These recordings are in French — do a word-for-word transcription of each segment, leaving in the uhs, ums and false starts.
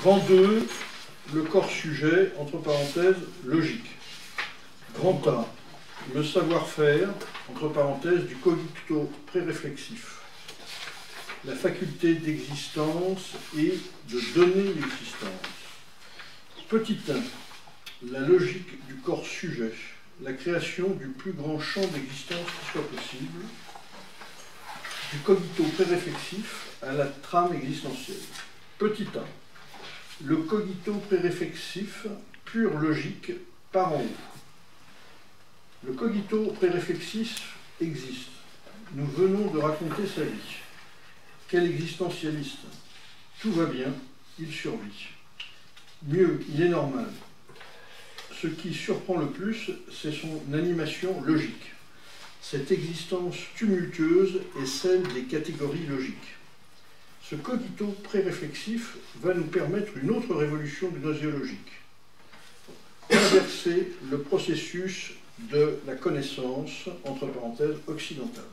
Grand deux, le corps sujet, entre parenthèses, logique. Grand A, le savoir-faire, entre parenthèses, du cogito préréflexif. La faculté d'existence et de donner l'existence. Petit un, la logique du corps sujet, la création du plus grand champ d'existence qui soit possible, du cogito préréflexif à la trame existentielle. Petit un, le cogito préréflexif, pure logique, par en haut. Le cogito préréflexif existe. Nous venons de raconter sa vie. Quel existentialiste! Tout va bien, il survit. Mieux, il est normal. Ce qui surprend le plus, c'est son animation logique. Cette existence tumultueuse est celle des catégories logiques. Ce cogito préréflexif va nous permettre une autre révolution gnoséologique. Inverser le processus de la connaissance, entre parenthèses, occidentale.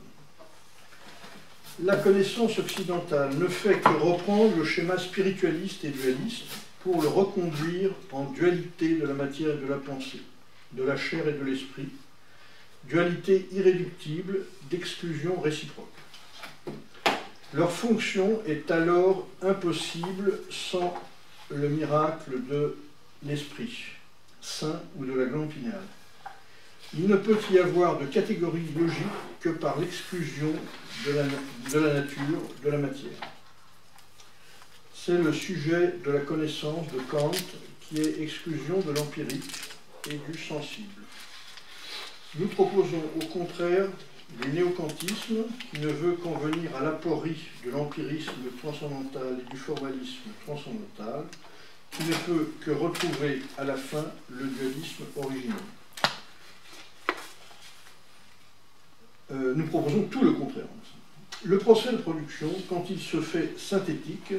La connaissance occidentale ne fait que reprendre le schéma spiritualiste et dualiste pour le reconduire en dualité de la matière et de la pensée, de la chair et de l'esprit, dualité irréductible d'exclusion réciproque. Leur fonction est alors impossible sans le miracle de l'esprit saint ou de la glande pinéale. Il ne peut y avoir de catégorie logique que par l'exclusion de la, de la nature, de la matière. C'est le sujet de la connaissance de Kant qui est exclusion de l'empirique et du sensible. Nous proposons au contraire du néokantisme qui ne veut qu'en venir à l'aporie de l'empirisme transcendantal et du formalisme transcendantal, qui ne peut que retrouver à la fin le dualisme originel. Euh, nous proposons tout le contraire. Le procès de production, quand il se fait synthétique,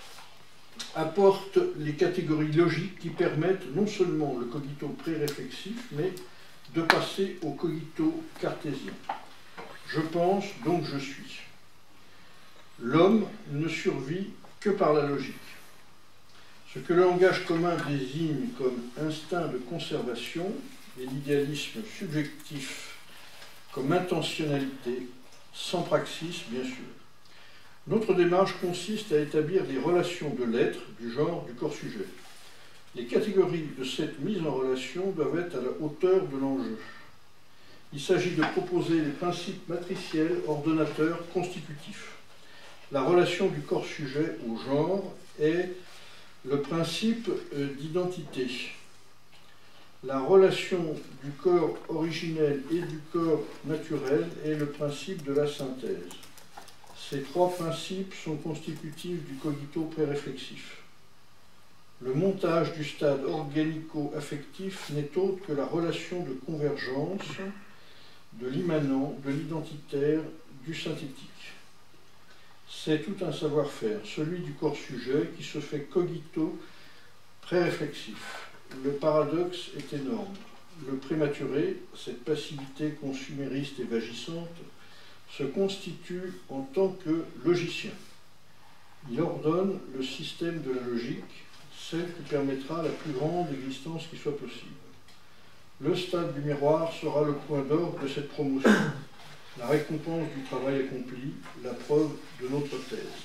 apporte les catégories logiques qui permettent non seulement le cogito préréflexif, mais de passer au cogito cartésien. Je pense, donc je suis. L'homme ne survit que par la logique. Ce que le langage commun désigne comme instinct de conservation et l'idéalisme subjectif comme intentionnalité, sans praxis, bien sûr. Notre démarche consiste à établir des relations de l'être, du genre, du corps sujet. Les catégories de cette mise en relation doivent être à la hauteur de l'enjeu. Il s'agit de proposer les principes matriciels, ordonnateurs, constitutifs. La relation du corps sujet au genre est le principe d'identité. La relation du corps originel et du corps naturel est le principe de la synthèse. Ces trois principes sont constitutifs du cogito préréflexif. Le montage du stade organico-affectif n'est autre que la relation de convergence de l'immanent, de l'identitaire, du synthétique. C'est tout un savoir-faire, celui du corps sujet qui se fait cogito préréflexif. Le paradoxe est énorme. Le prématuré, cette passivité consumériste et vagissante, se constitue en tant que logicien. Il ordonne le système de la logique, celle qui permettra la plus grande existence qui soit possible. Le stade du miroir sera le point d'orgue de cette promotion, la récompense du travail accompli, la preuve de notre thèse.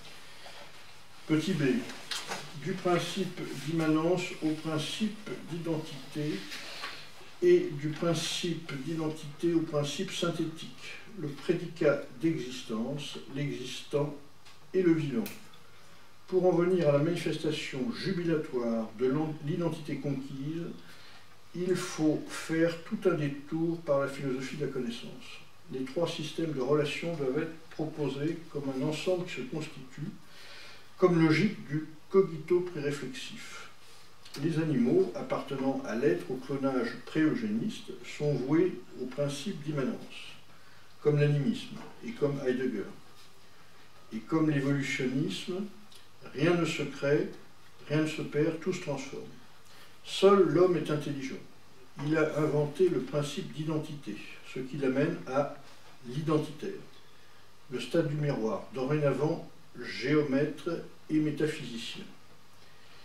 Petit b. Du principe d'immanence au principe d'identité et du principe d'identité au principe synthétique, le prédicat d'existence, l'existant et le vivant. Pour en venir à la manifestation jubilatoire de l'identité conquise, il faut faire tout un détour par la philosophie de la connaissance. Les trois systèmes de relations doivent être proposés comme un ensemble qui se constitue, comme logique du cogito préréflexif. Les animaux appartenant à l'être au clonage pré-eugéniste sont voués au principe d'immanence, comme l'animisme et comme Heidegger. Et comme l'évolutionnisme, rien ne se crée, rien ne se perd, tout se transforme. Seul l'homme est intelligent. Il a inventé le principe d'identité, ce qui l'amène à l'identitaire. Le stade du miroir, dorénavant géomètre et métaphysicien.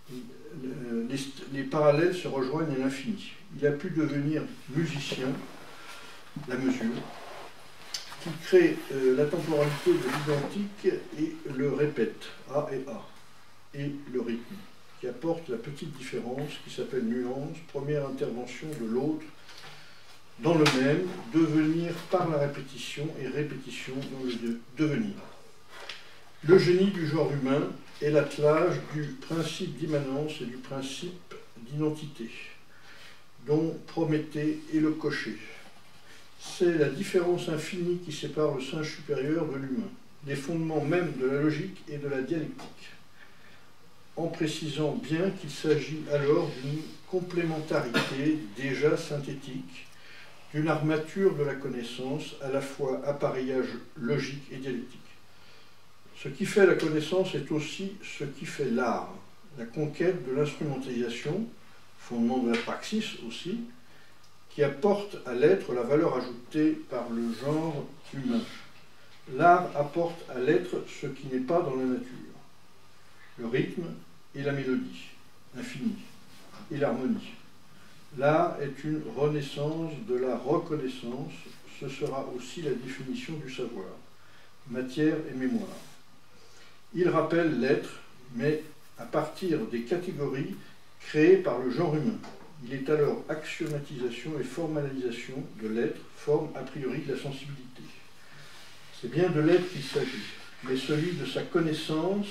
les, les parallèles se rejoignent à l'infini. Il a pu devenir musicien, la mesure, qui crée euh, la temporalité de l'identique et le répète, A et A, et le rythme, qui apporte la petite différence qui s'appelle nuance, première intervention de l'autre dans le même, devenir par la répétition et répétition dans le de, devenir. Le génie du genre humain est l'attelage du principe d'immanence et du principe d'identité, dont Prométhée est le cocher. C'est la différence infinie qui sépare le singe supérieur de l'humain, les fondements même de la logique et de la dialectique, en précisant bien qu'il s'agit alors d'une complémentarité déjà synthétique, d'une armature de la connaissance, à la fois appareillage logique et dialectique. Ce qui fait la connaissance est aussi ce qui fait l'art, la conquête de l'instrumentalisation, fondement de la praxis aussi, qui apporte à l'être la valeur ajoutée par le genre humain. L'art apporte à l'être ce qui n'est pas dans la nature, le rythme et la mélodie, l'infini et l'harmonie. L'art est une renaissance de la reconnaissance, ce sera aussi la définition du savoir, matière et mémoire. Il rappelle l'être, mais à partir des catégories créées par le genre humain. Il est alors axiomatisation et formalisation de l'être, forme a priori de la sensibilité. C'est bien de l'être qu'il s'agit, mais celui de sa connaissance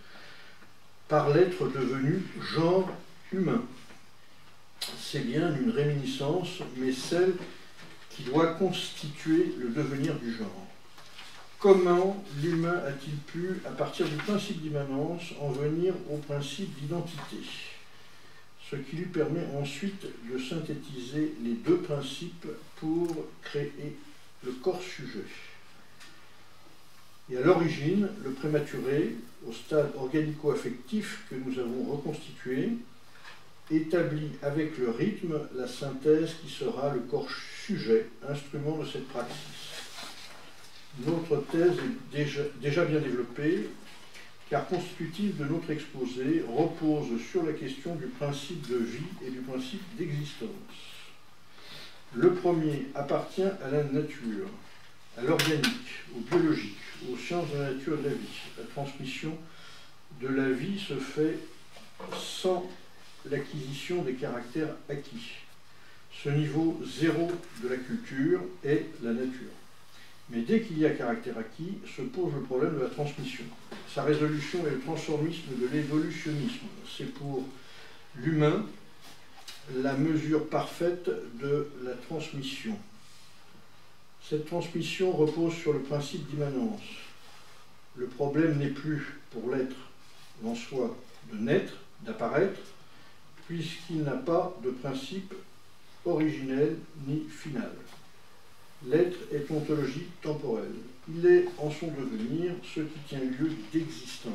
par l'être devenu genre humain. C'est bien une réminiscence, mais celle qui doit constituer le devenir du genre. Comment l'humain a-t-il pu, à partir du principe d'immanence, en venir au principe d'identité, ce qui lui permet ensuite de synthétiser les deux principes pour créer le corps-sujet. Et à l'origine, le prématuré, au stade organico-affectif que nous avons reconstitué, établit avec le rythme la synthèse qui sera le corps-sujet, instrument de cette praxis. Notre thèse est déjà, déjà bien développée, car constitutive de notre exposé, repose sur la question du principe de vie et du principe d'existence. Le premier appartient à la nature, à l'organique, au biologique, aux sciences de la nature et de la vie. La transmission de la vie se fait sans l'acquisition des caractères acquis. Ce niveau zéro de la culture est la nature. Mais dès qu'il y a caractère acquis, se pose le problème de la transmission. Sa résolution est le transformisme de l'évolutionnisme. C'est pour l'humain la mesure parfaite de la transmission. Cette transmission repose sur le principe d'immanence. Le problème n'est plus pour l'être en soi de naître, d'apparaître, puisqu'il n'a pas de principe originel ni final. L'être est ontologie temporelle. Il est en son devenir ce qui tient lieu d'existence.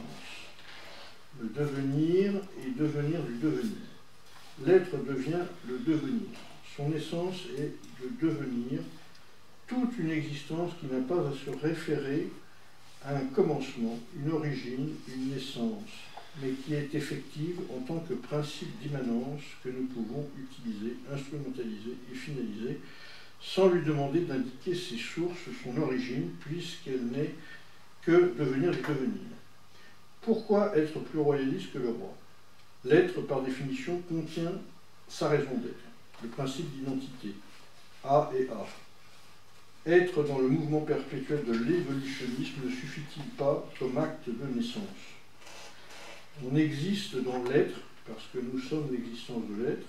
Le devenir est devenir du devenir. L'être devient le devenir. Son essence est de devenir toute une existence qui n'a pas à se référer à un commencement, une origine, une naissance, mais qui est effective en tant que principe d'immanence que nous pouvons utiliser, instrumentaliser et finaliser, sans lui demander d'indiquer ses sources, son origine, puisqu'elle n'est que devenir du devenir. Pourquoi être plus royaliste que le roi? L'être, par définition, contient sa raison d'être, le principe d'identité, A et A. Être dans le mouvement perpétuel de l'évolutionnisme ne suffit-il pas comme acte de naissance? On existe dans l'être, parce que nous sommes l'existence de l'être.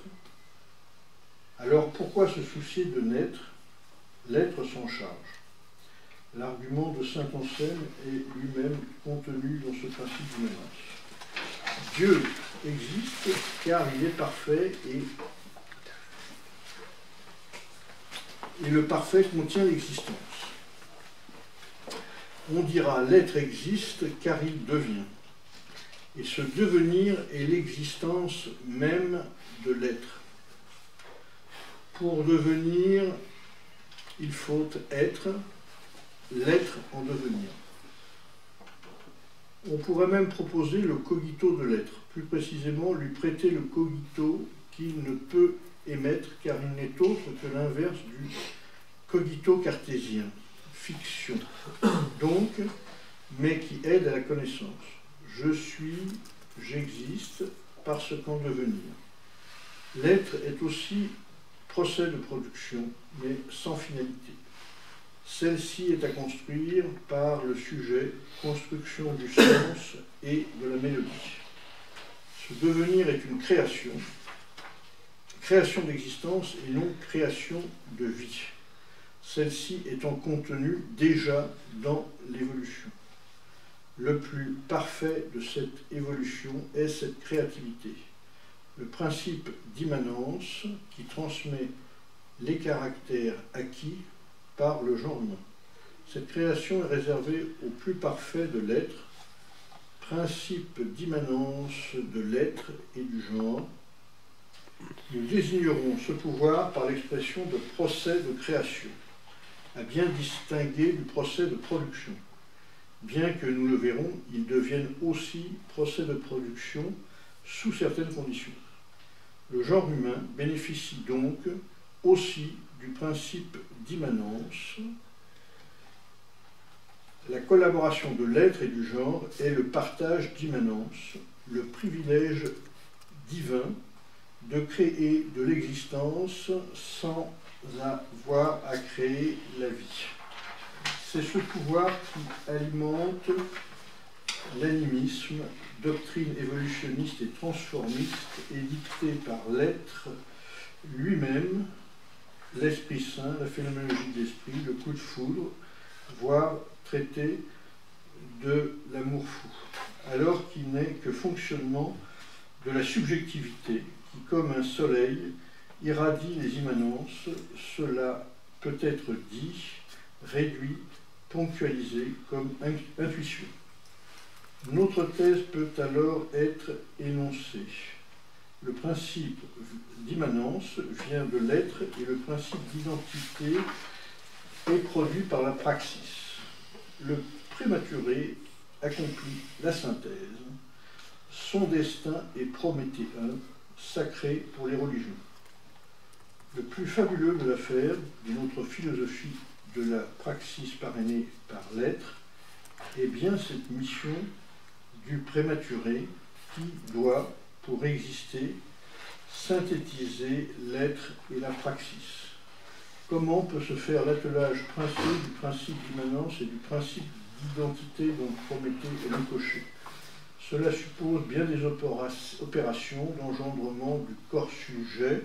Alors pourquoi se soucier de naître? L'être s'en charge. L'argument de saint Anselme est lui-même contenu dans ce principe d'immanence. Dieu existe car il est parfait et, et le parfait contient l'existence. On dira l'être existe car il devient. Et ce devenir est l'existence même de l'être. Pour devenir, il faut être, l'être en devenir. On pourrait même proposer le cogito de l'être, plus précisément lui prêter le cogito qu'il ne peut émettre, car il n'est autre que l'inverse du cogito cartésien, fiction, donc, mais qui aide à la connaissance. Je suis, j'existe, parce qu'en devenir. L'être est aussi procès de production, mais sans finalité. Celle-ci est à construire par le sujet, construction du sens et de la mélodie. Ce devenir est une création, création d'existence et non création de vie. Celle-ci étant contenue déjà dans l'évolution. Le plus parfait de cette évolution est cette créativité, le principe d'immanence qui transmet les caractères acquis par le genre humain. Cette création est réservée au plus parfait de l'être, principe d'immanence de l'être et du genre. Nous désignerons ce pouvoir par l'expression de procès de création, à bien distinguer du procès de production. Bien que, nous le verrons, ils deviennent aussi procès de production sous certaines conditions. Le genre humain bénéficie donc aussi du principe d'immanence. La collaboration de l'être et du genre est le partage d'immanence, le privilège divin de créer de l'existence sans avoir à créer la vie. C'est ce pouvoir qui alimente l'animisme, doctrine évolutionniste et transformiste, édictée par l'être lui-même, l'Esprit Saint, la phénoménologie de l'esprit, le coup de foudre, voire traité de l'amour fou, alors qu'il n'est que fonctionnement de la subjectivité qui, comme un soleil, irradie les immanences. Cela peut être dit, réduit, ponctualisé comme intuition. Notre thèse peut alors être énoncée. Le principe d'immanence vient de l'être et le principe d'identité est produit par la praxis. Le prématuré accomplit la synthèse. Son destin est prométhéen, sacré pour les religions. Le plus fabuleux de l'affaire, d'une autre philosophie de la praxis parrainée par l'être, est bien cette mission du prématuré qui doit, pour exister, synthétiser l'être et la praxis. Comment peut se faire l'attelage principe du principe d'immanence et du principe d'identité dont Prométhée est le cocher? Cela suppose bien des opérations d'engendrement du corps sujet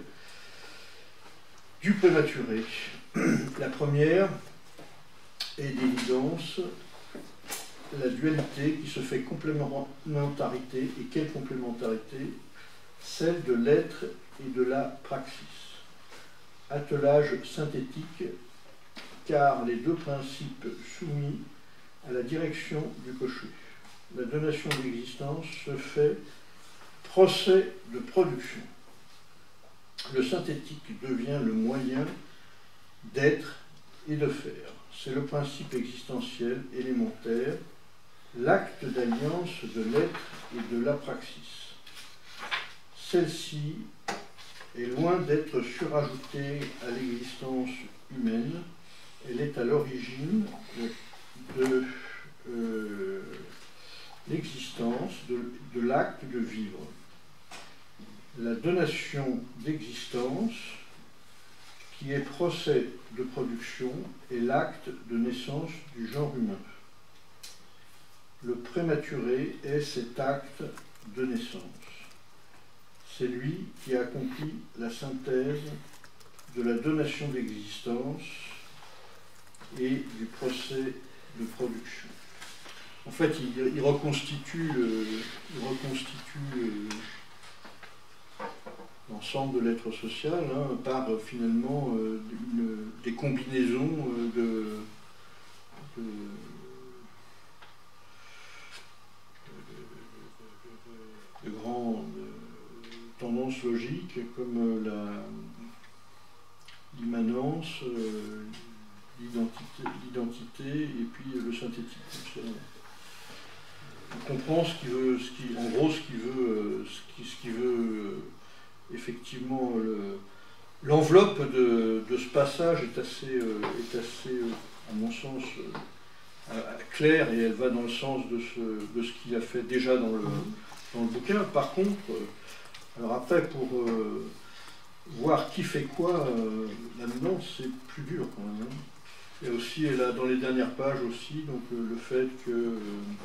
du prématuré. La première est d'évidence la dualité qui se fait complémentarité. Et quelle complémentarité? Celle de l'être et de la praxis. Attelage synthétique, car les deux principes soumis à la direction du cocher. La donation d'existence se fait procès de production. Le synthétique devient le moyen d'être et de faire. C'est le principe existentiel élémentaire, l'acte d'alliance de l'être et de la praxis. Celle-ci est loin d'être surajoutée à l'existence humaine. Elle est à l'origine de euh, l'existence, de, de l'acte de vivre. La donation d'existence, qui est procès de production, est l'acte de naissance du genre humain. Le prématuré est cet acte de naissance. C'est lui qui accomplit la synthèse de la donation d'existence et du procès de production. En fait, il, il reconstitue, euh, il reconstitue euh, l'ensemble de l'être social hein, par euh, finalement euh, une, des combinaisons euh, de, de, de, de, de grandes tendances logiques comme l'immanence, euh, l'identité, et puis le synthétique. comprend ce qu'il veut, ce qui, en gros, ce qu'il veut, euh, ce qui, ce qui veut euh, effectivement, l'enveloppe le, de, de ce passage est assez, euh, est assez euh, à mon sens, euh, claire, et elle va dans le sens de ce, de ce qu'il a fait déjà dans le, dans le bouquin. Par contre, euh, alors après, pour euh, voir qui fait quoi euh, là-dedans, c'est plus dur quand même. Hein. Et aussi, elle a dans les dernières pages aussi, donc euh, le fait que euh,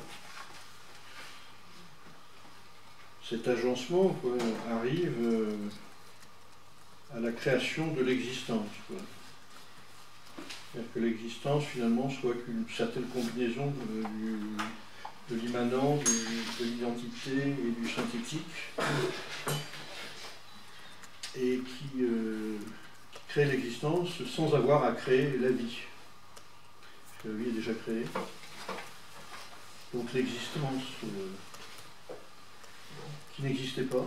cet agencement quoi, arrive euh, à la création de l'existence. C'est-à-dire que l'existence, finalement, soit qu'une certaine combinaison de, du, de l'immanent, de, de l'identité et du synthétique, et qui, euh, qui crée l'existence sans avoir à créer la vie. Parce que la vie est déjà créée. Donc l'existence euh, qui n'existait pas.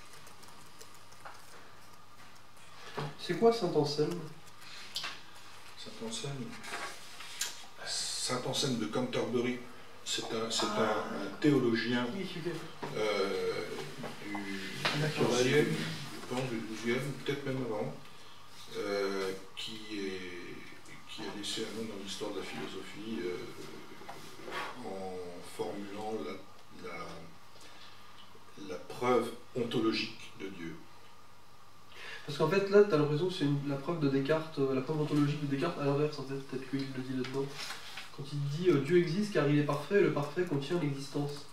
C'est quoi Saint-Anselme? Saint-Anselme Saint-Anselme de Canterbury, c'est un, ah. un, un théologien oui, euh, du quatorzième, du douzième, peut-être même avant, euh, qui, est, qui a laissé un nom dans l'histoire de la philosophie euh, en formulant la, la, la preuve ontologique de Dieu. Parce qu'en fait, là, tu as l'impression que c'est la preuve de Descartes, euh, la preuve ontologique de Descartes à l'inverse, en fait, peut-être qu'il le dit là-dedans. Quand il dit euh, Dieu existe car il est parfait, et le parfait contient l'existence.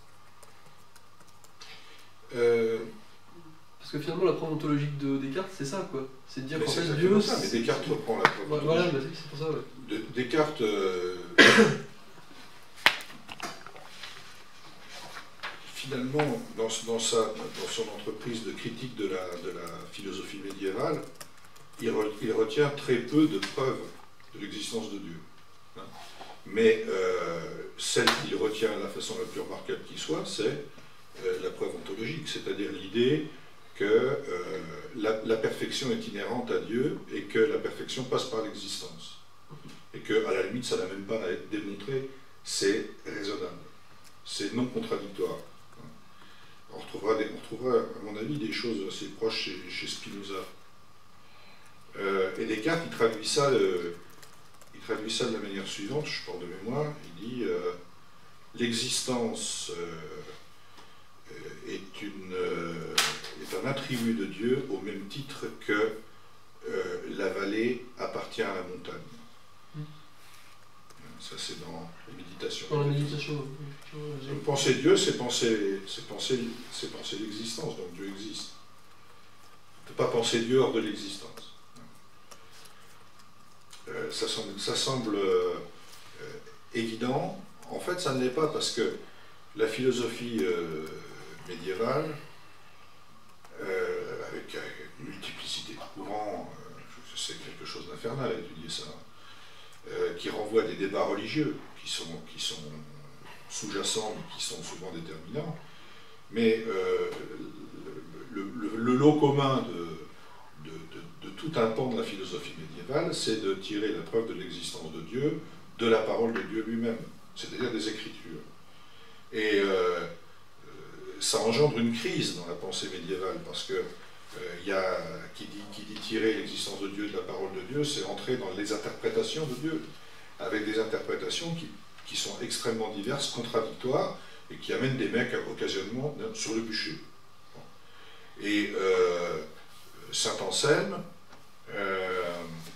Euh... Parce que finalement, la preuve ontologique de Descartes, c'est ça, quoi. C'est de dire qu'en fait, Dieu. Ça, mais Descartes reprend la preuve ouais, ontologique. Voilà, bah, c'est pour ça, ouais. De, Descartes. Euh... Finalement, dans, dans, sa, dans son entreprise de critique de la, de la philosophie médiévale, il, re, il retient très peu de preuves de l'existence de Dieu. Hein. Mais euh, celle qu'il retient de la façon la plus remarquable qui soit, c'est euh, la preuve ontologique, c'est-à-dire l'idée que euh, la, la perfection est inhérente à Dieu et que la perfection passe par l'existence. Et qu'à la limite, ça n'a même pas à être démontré, c'est raisonnable, c'est non contradictoire. On retrouvera, des, on retrouvera, à mon avis, des choses assez proches chez, chez Spinoza. Euh, et Descartes, il traduit, ça, euh, il traduit ça de la manière suivante, je parle de mémoire, il dit euh, l'existence euh, est, une, euh, est un attribut de Dieu au même titre que euh, la vallée appartient à la montagne. Mmh. Ça, c'est dans les méditations. Dans la méditation. Donc, penser Dieu, c'est penser, c'est penser, c'est penser l'existence, donc Dieu existe. On ne peut pas penser Dieu hors de l'existence. Euh, ça semble, ça semble euh, évident. En fait, ça ne l'est pas parce que la philosophie euh, médiévale, euh, avec une multiplicité de courants, euh, c'est quelque chose d'infernal à étudier ça, euh, qui renvoie à des débats religieux qui sont, qui sont sous-jacents, mais qui sont souvent déterminants. Mais euh, le, le, le lot commun de, de, de, de tout un pan de la philosophie médiévale, c'est de tirer la preuve de l'existence de Dieu de la parole de Dieu lui-même, c'est-à-dire des Écritures. Et euh, ça engendre une crise dans la pensée médiévale, parce que euh, y a, qui, dit, qui dit tirer l'existence de Dieu de la parole de Dieu, c'est entrer dans les interprétations de Dieu, avec des interprétations qui, qui sont extrêmement diverses, contradictoires, et qui amènent des mecs occasionnellement sur le bûcher. Bon. Et euh, Saint-Anselme euh,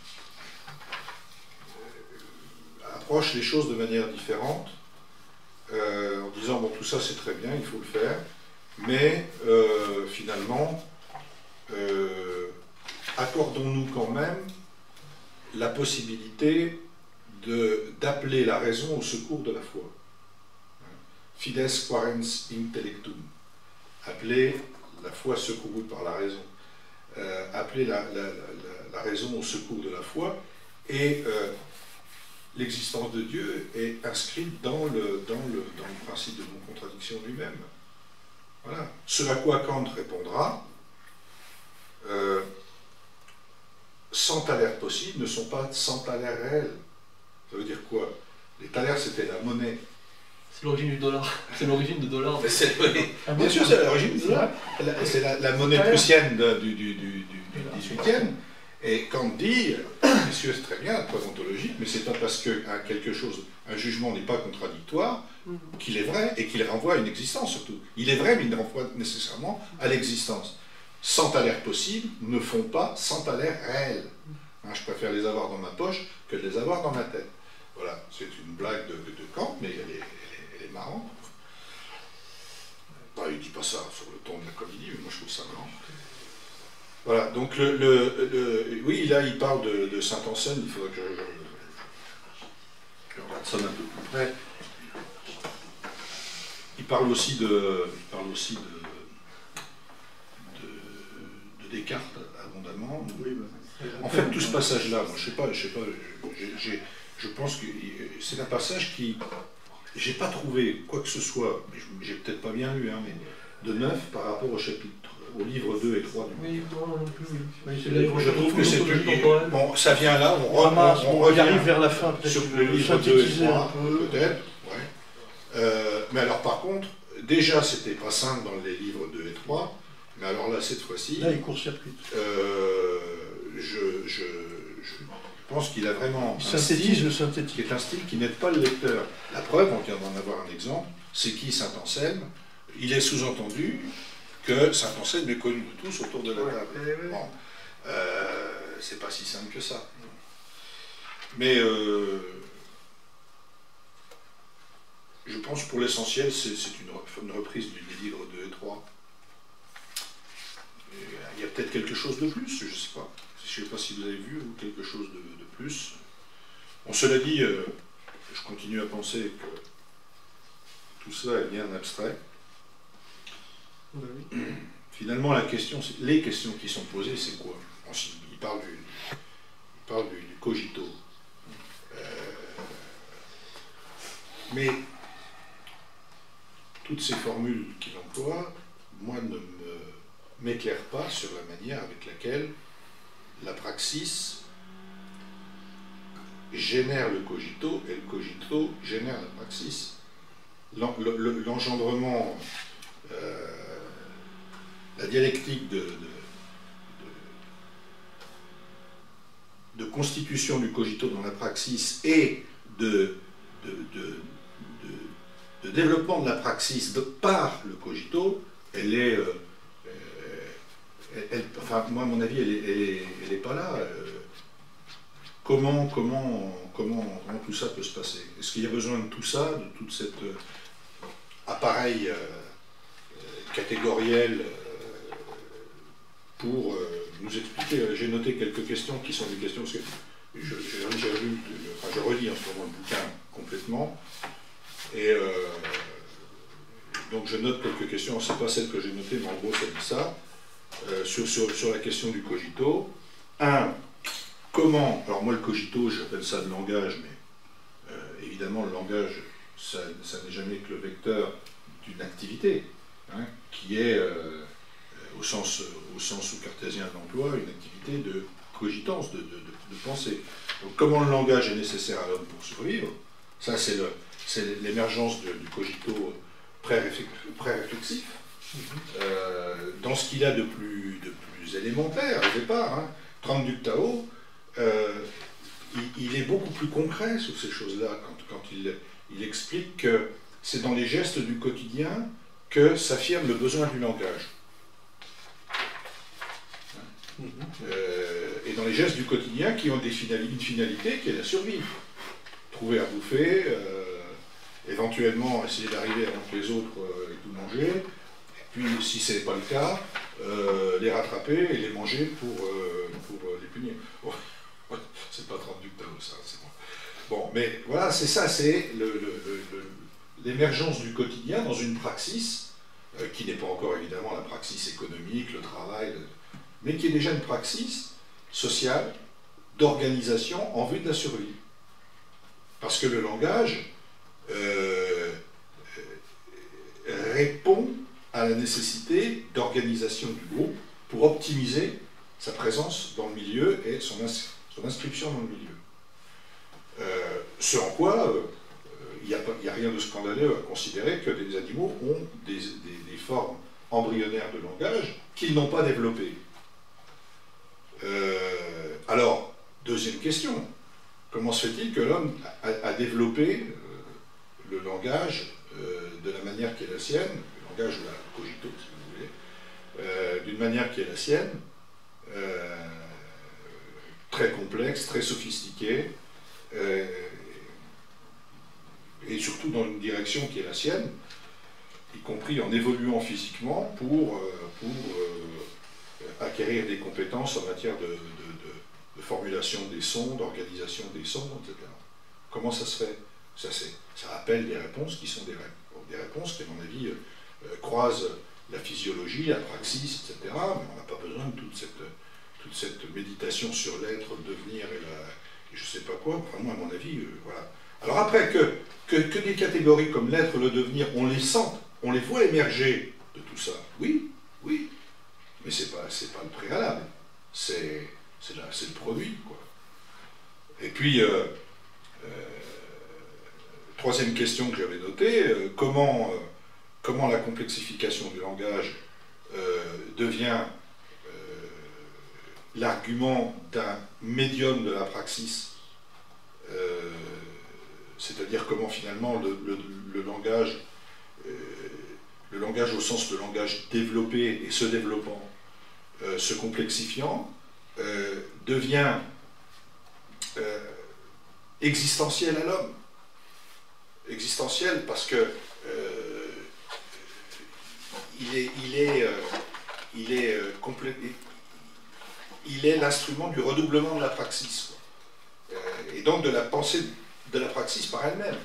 approche les choses de manière différente, euh, en disant, bon, tout ça c'est très bien, il faut le faire, mais euh, finalement, euh, accordons-nous quand même la possibilité d'appeler la raison au secours de la foi. Fides quærens intellectum. Appeler la foi secourue par la raison. Euh, appeler la, la, la, la raison au secours de la foi. Et euh, l'existence de Dieu est inscrite dans le, dans le, dans le principe de non-contradiction lui-même. Voilà. Ce à quoi Kant répondra, euh, cent thalers possibles ne sont pas cent thalers réels. Ça veut dire quoi? Les thalers, c'était la monnaie. C'est l'origine du dollar. C'est l'origine de dollar. Mais c'est- oui. Ah, Bien bon, sûr, c'est l'origine. c'est vrai. La- C'est la, la monnaie Tout à l'heure. prussienne de- du, du, du, du, du dix-huitième. Et Kant dit, messieurs, c'est très bien, la preuve ontologique, mais c'est pas parce que un quelque chose, un jugement n'est pas contradictoire qu'il est vrai et qu'il renvoie à une existence surtout. Il est vrai, mais il ne renvoie nécessairement à l'existence. Cent thalers possibles ne font pas cent thalers réels. Hein, je préfère les avoir dans ma poche que de les avoir dans ma tête. Voilà, c'est une blague de, de, de Kant, mais elle est, elle est, elle est marrante. Bah, il ne dit pas ça sur le ton de la comédie, mais moi je trouve ça marrant. Voilà, donc le, le, le- oui, là il parle de, de Saint-Anselme, il faudrait que je, je- je regarde ça d'un peu plus près. Il parle aussi de, il parle aussi de, de, de Descartes abondamment. Oui, bah, En fait, tout ce passage-là, moi, je sais pas, je sais pas, j'ai- j'ai- je pense que c'est un passage qui, j'ai pas trouvé quoi que ce soit, mais je- j'ai peut-être pas bien lu, hein, mais de neuf par rapport au chapitre, au livre deux et trois du. Oui, non, non plus, oui. Oui, c'est Là, ils vont Je trouve que c'est l'ontologie une- temporelle. bon, ça vient là, on, on re- ramasse, on, on on revient arrive vers la fin, peut-être sur qu'il le veut livre deux et synthétiser un trois, peu. peut-être, ouais. Euh, mais alors par contre, déjà c'était pas simple dans les livres deux et trois, mais alors là cette fois-ci, Là, il court-circuite. euh, je, je, je pense qu'il a vraiment Il un synthétise style le qui synthétique. est un style qui n'aide pas le lecteur. La preuve, on vient d'en avoir un exemple, c'est qui Saint-Anselme? Il est sous-entendu que Saint-Anselme est connu de tous autour de la table. Bon, euh, c'est pas si simple que ça. Mais euh, je pense pour l'essentiel, c'est c'est une, une reprise du- des livres deux et trois. Et il y a peut-être quelque chose de plus, je ne sais pas. Je ne sais pas si vous avez vu ou quelque chose de, de plus. Bon, cela dit, euh, je continue à penser que tout cela est bien abstrait. Bah oui. Finalement, la question, c'est- les questions qui sont posées, c'est quoi? Bon, si- il parle du, il parle du, du cogito. Euh, mais toutes ces formules qu'il emploie, moi, ne me m'éclairent pas sur la manière avec laquelle la praxis génère le cogito et le cogito génère la praxis. L'en- le- le- L'engendrement, euh, la dialectique de, de, de- de constitution du cogito dans la praxis et de, de, de, de- de développement de la praxis de, par le cogito, elle est, euh, euh, elle- elle- enfin moi à mon avis elle est, elle est, elle est pas là. Euh, comment, comment, comment, comment tout ça peut se passer? Est-ce qu'il y a besoin de tout ça, de toute cette euh, appareil euh, euh, catégoriel euh, pour euh, nous expliquer? J'ai noté quelques questions qui sont des questions, parce que je, j'ai- j'ai lu, enfin, je relis en ce moment le bouquin complètement, et euh, donc je note quelques questions, c'est pas celle que j'ai notée, mais en gros ça dit ça, euh, sur, sur, sur la question du cogito. Un, comment, alors moi le cogito, j'appelle ça le langage, mais euh, évidemment le langage, ça, ça n'est jamais que le vecteur d'une activité, hein, qui est, euh, au, sens, au sens cartésien de l'emploi, une activité de cogitance, de, de, de, de pensée. Donc comment le langage est nécessaire à l'homme pour survivre, ça c'est le, c'est l'émergence de- du cogito pré-réflex- pré-réflexif, euh, dans ce qu'il a de plus, de plus élémentaire au départ. Hein. Tran Duc Tao, euh, il, il est beaucoup plus concret sur ces choses-là quand, quand il, il explique que c'est dans les gestes du quotidien que s'affirme le besoin du langage. Euh, et dans les gestes du quotidien qui ont des finali- une finalité qui est la survie. Trouver à bouffer, euh, éventuellement essayer d'arriver avant que les autres euh, aient tout mangé, et puis si ce n'est pas le cas, euh, les rattraper et les manger pour, euh, pour euh, les punir. Bon, c'est pas Tran Duc Tao ça, c'est bon. Bon, mais voilà, c'est ça, c'est le- le- le- le- l'émergence du quotidien dans une praxis, euh, qui n'est pas encore évidemment la praxis économique, le travail, le- mais qui est déjà une praxis sociale, d'organisation en vue de la survie. Parce que le langage euh, euh, répond à la nécessité d'organisation du groupe pour optimiser sa présence dans le milieu et son, ins- son inscription dans le milieu. Euh, ce en quoi euh, il n'y a, a rien de scandaleux à considérer que les animaux ont des, des, des formes embryonnaires de langage qu'ils n'ont pas développées. Euh, alors, deuxième question, comment se fait-il que l'homme a, a développé euh, le langage euh, de la manière qui est la sienne, le langage ou la cogito, si vous voulez, euh, d'une manière qui est la sienne, euh, très complexe, très sophistiquée, euh, et surtout dans une direction qui est la sienne, y compris en évoluant physiquement pour, euh, pour euh, acquérir des compétences en matière de, de, de, de formulation des sons, d'organisation des sons, et cetera. Comment ça se fait? ça, ça appelle des réponses qui sont des, des réponses qui, à mon avis, euh, croisent la physiologie, la praxis, et cetera. Mais on n'a pas besoin de toute cette, toute cette méditation sur l'être, le devenir et, la, et je ne sais pas quoi. Enfin, moi, à mon avis, euh, voilà. Alors après, que, que, que des catégories comme l'être, le devenir, on les sent, on les voit émerger de tout ça. Oui, oui. Mais ce n'est pas, c'est pas le préalable. C'est le produit, quoi. Et puis, euh, euh, troisième question que j'avais notée, euh, comment, euh, comment la complexification du langage euh, devient euh, l'argument d'un médium de la praxis, euh, c'est-à-dire comment finalement le, le, le langage, euh, le langage au sens de langage développé et se développant, euh, se complexifiant, euh, devient euh, existentiel à l'homme. Existentiel parce que euh, il est, il est, euh, il est, euh, complé... il est l'instrument du redoublement de la praxis, quoi. Euh, et donc de la pensée de la praxis par elle-même.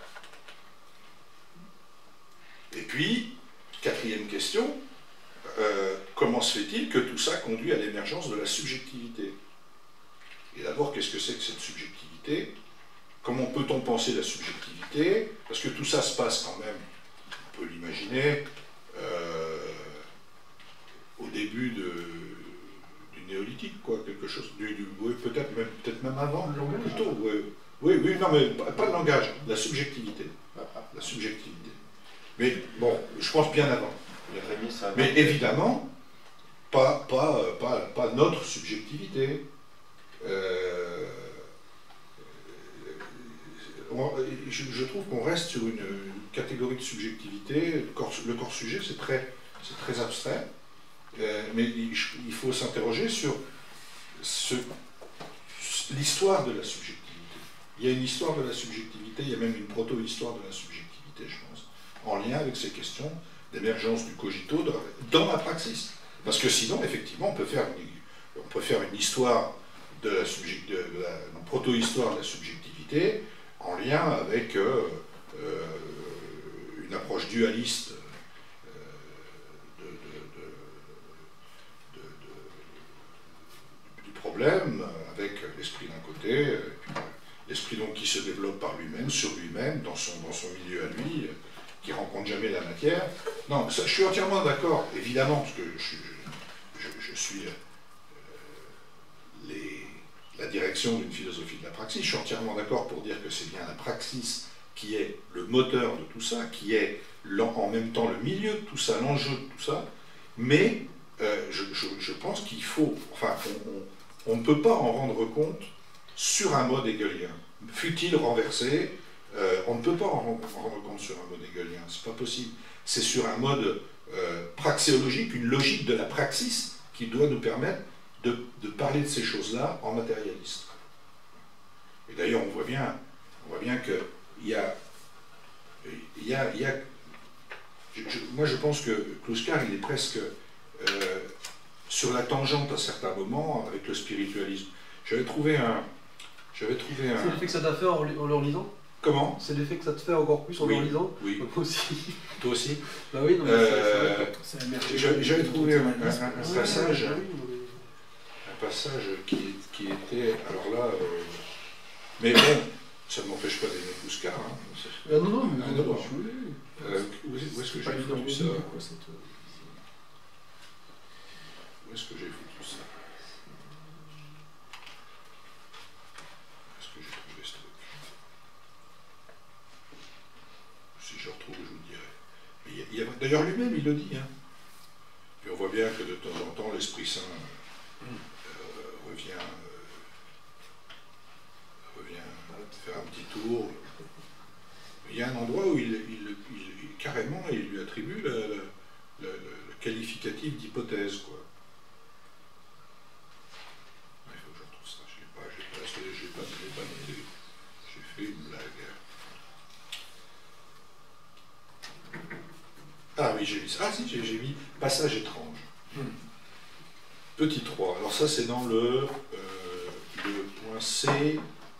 Et puis, quatrième question, euh, comment se fait-il que tout ça conduit à l'émergence de la subjectivité? Et d'abord, qu'est-ce que c'est que cette subjectivité? Comment peut-on penser la subjectivité? Parce que tout ça se passe quand même, on peut l'imaginer, euh, au début de, du néolithique, quoi, quelque chose, du, du, oui, peut-être même, peut-être même avant, plutôt, oui, oui, oui, non, mais pas, pas le langage, la subjectivité, la subjectivité. Mais bon, je pense bien avant. Mais évidemment, pas, pas, pas, pas notre subjectivité. Euh, je, je trouve qu'on reste sur une, une catégorie de subjectivité. Le corps, le corps sujet, c'est très, c'est très abstrait. Euh, mais il, il faut s'interroger sur l'histoire de la subjectivité. Il y a une histoire de la subjectivité, il y a même une proto-histoire de la subjectivité, je pense, en lien avec ces questions d'émergence du cogito dans, dans la praxis. Parce que sinon, effectivement, on peut faire une, on peut faire une histoire de la, subject, de la une proto-histoire de la subjectivité en lien avec euh, euh, une approche dualiste euh, de, de, de, de, du problème, avec l'esprit d'un côté, l'esprit donc qui se développe par lui-même, sur lui-même, dans son, dans son milieu à lui, qui rencontre jamais la matière. Non, ça, je suis entièrement d'accord, évidemment, parce que je, je, je suis euh, les, la direction d'une philosophie de la praxis, je suis entièrement d'accord pour dire que c'est bien la praxis qui est le moteur de tout ça, qui est en même temps le milieu de tout ça, l'enjeu de tout ça, mais euh, je, je, je pense qu'il faut, enfin, on, on, on ne peut pas en rendre compte sur un mode hegelien. Fut-il renversé, euh, on ne peut pas en rendre compte sur un mode hegelien, c'est pas possible. C'est sur un mode euh, praxéologique, une logique de la praxis qui doit nous permettre de, de parler de ces choses-là en matérialiste. Et d'ailleurs, on voit bien, on voit bien que il y a, il y a, il y a je, je, moi je pense que Kluskar, il est presque euh, sur la tangente à certains moments avec le spiritualisme. J'avais trouvé un, j'avais trouvé un. C'est l'effet que ça t'a fait en, en leur lisant? Comment? C'est l'effet que ça te fait encore plus en oui, leur lisant? Oui. Moi aussi. Toi aussi? Bah oui, non, mais euh, c'est J'avais trouvé un, un, un, un ouais, passage, ouais, oui, un passage qui, qui était, alors là, euh, mais bon, ça ne m'empêche pas d'aimer Kluskar. Hein. Ah non, non, mais ah, non, non, je voulais. Euh, où est-ce est que j'ai foutu ça? Où est-ce que j'ai foutu ça? Où est-ce que j'ai trouvé ce truc? Et il y a- d'ailleurs, lui-même, il le dit. Hein. Puis on voit bien que de temps en temps, l'Esprit Saint euh, revient, euh, revient faire un petit tour. Il y a un endroit où il, il, il- il- carrément, il lui attribue le, le- le- le qualificatif d'hypothèse, quoi. Il faut que je retrouve ça. Je l'ai pas, je l'ai pas, je l'ai pas, je l'ai pas noté. J'ai fait une blague. Ah oui, j'ai mis ça. Ah si, j'ai j'ai mis passage étrange. Petit trois. Alors ça, c'est dans le, euh, le point C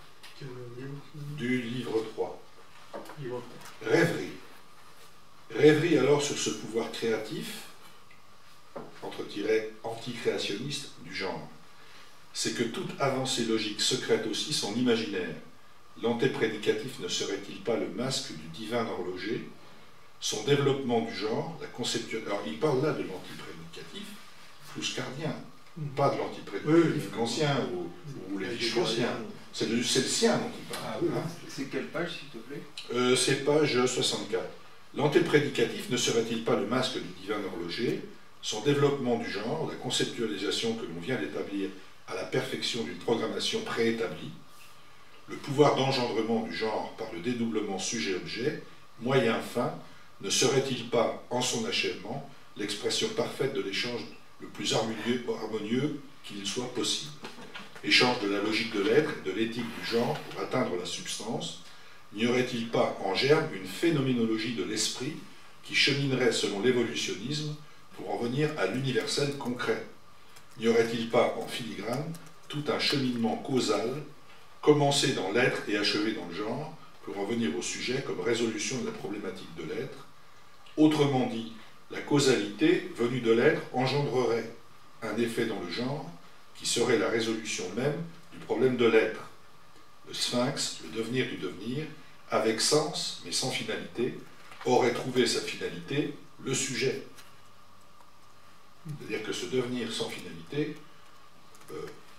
du livre trois. Rêverie. Rêverie alors sur ce pouvoir créatif, entre tirets anticréationniste du genre. C'est que toute avancée logique secrète aussi son imaginaire. L'antéprédicatif ne serait-il pas le masque du divin horloger? Son développement du genre, la conception... Alors il parle là de l'antiprédicatif fluscardien, pas de l'antiprédicatif oui, kantien ou, ou lévi-straussien. C'est le, c'est le sien dont il parle. Ah oui, hein. c'est quelle page, s'il te plaît? Euh, c'est page soixante-quatre. L'antéprédicatif ne serait-il pas le masque du divin horloger? Son développement du genre, la conceptualisation que l'on vient d'établir à la perfection d'une programmation préétablie, le pouvoir d'engendrement du genre par le dédoublement sujet-objet, moyen-fin, ne serait-il pas, en son achèvement, l'expression parfaite de l'échange le plus harmonieux, harmonieux qu'il soit possible? Échange de la logique de l'être et de l'éthique du genre pour atteindre la substance, n'y aurait-il pas en germe une phénoménologie de l'esprit qui cheminerait selon l'évolutionnisme pour en venir à l'universel concret? N'y aurait-il pas en filigrane tout un cheminement causal, commencé dans l'être et achevé dans le genre, pour en venir au sujet comme résolution de la problématique de l'être? Autrement dit, la causalité venue de l'être engendrerait un effet dans le genre qui serait la résolution même du problème de l'être. Le sphinx, le devenir du devenir, avec sens mais sans finalité, aurait trouvé sa finalité, le sujet. C'est-à-dire que ce devenir sans finalité euh,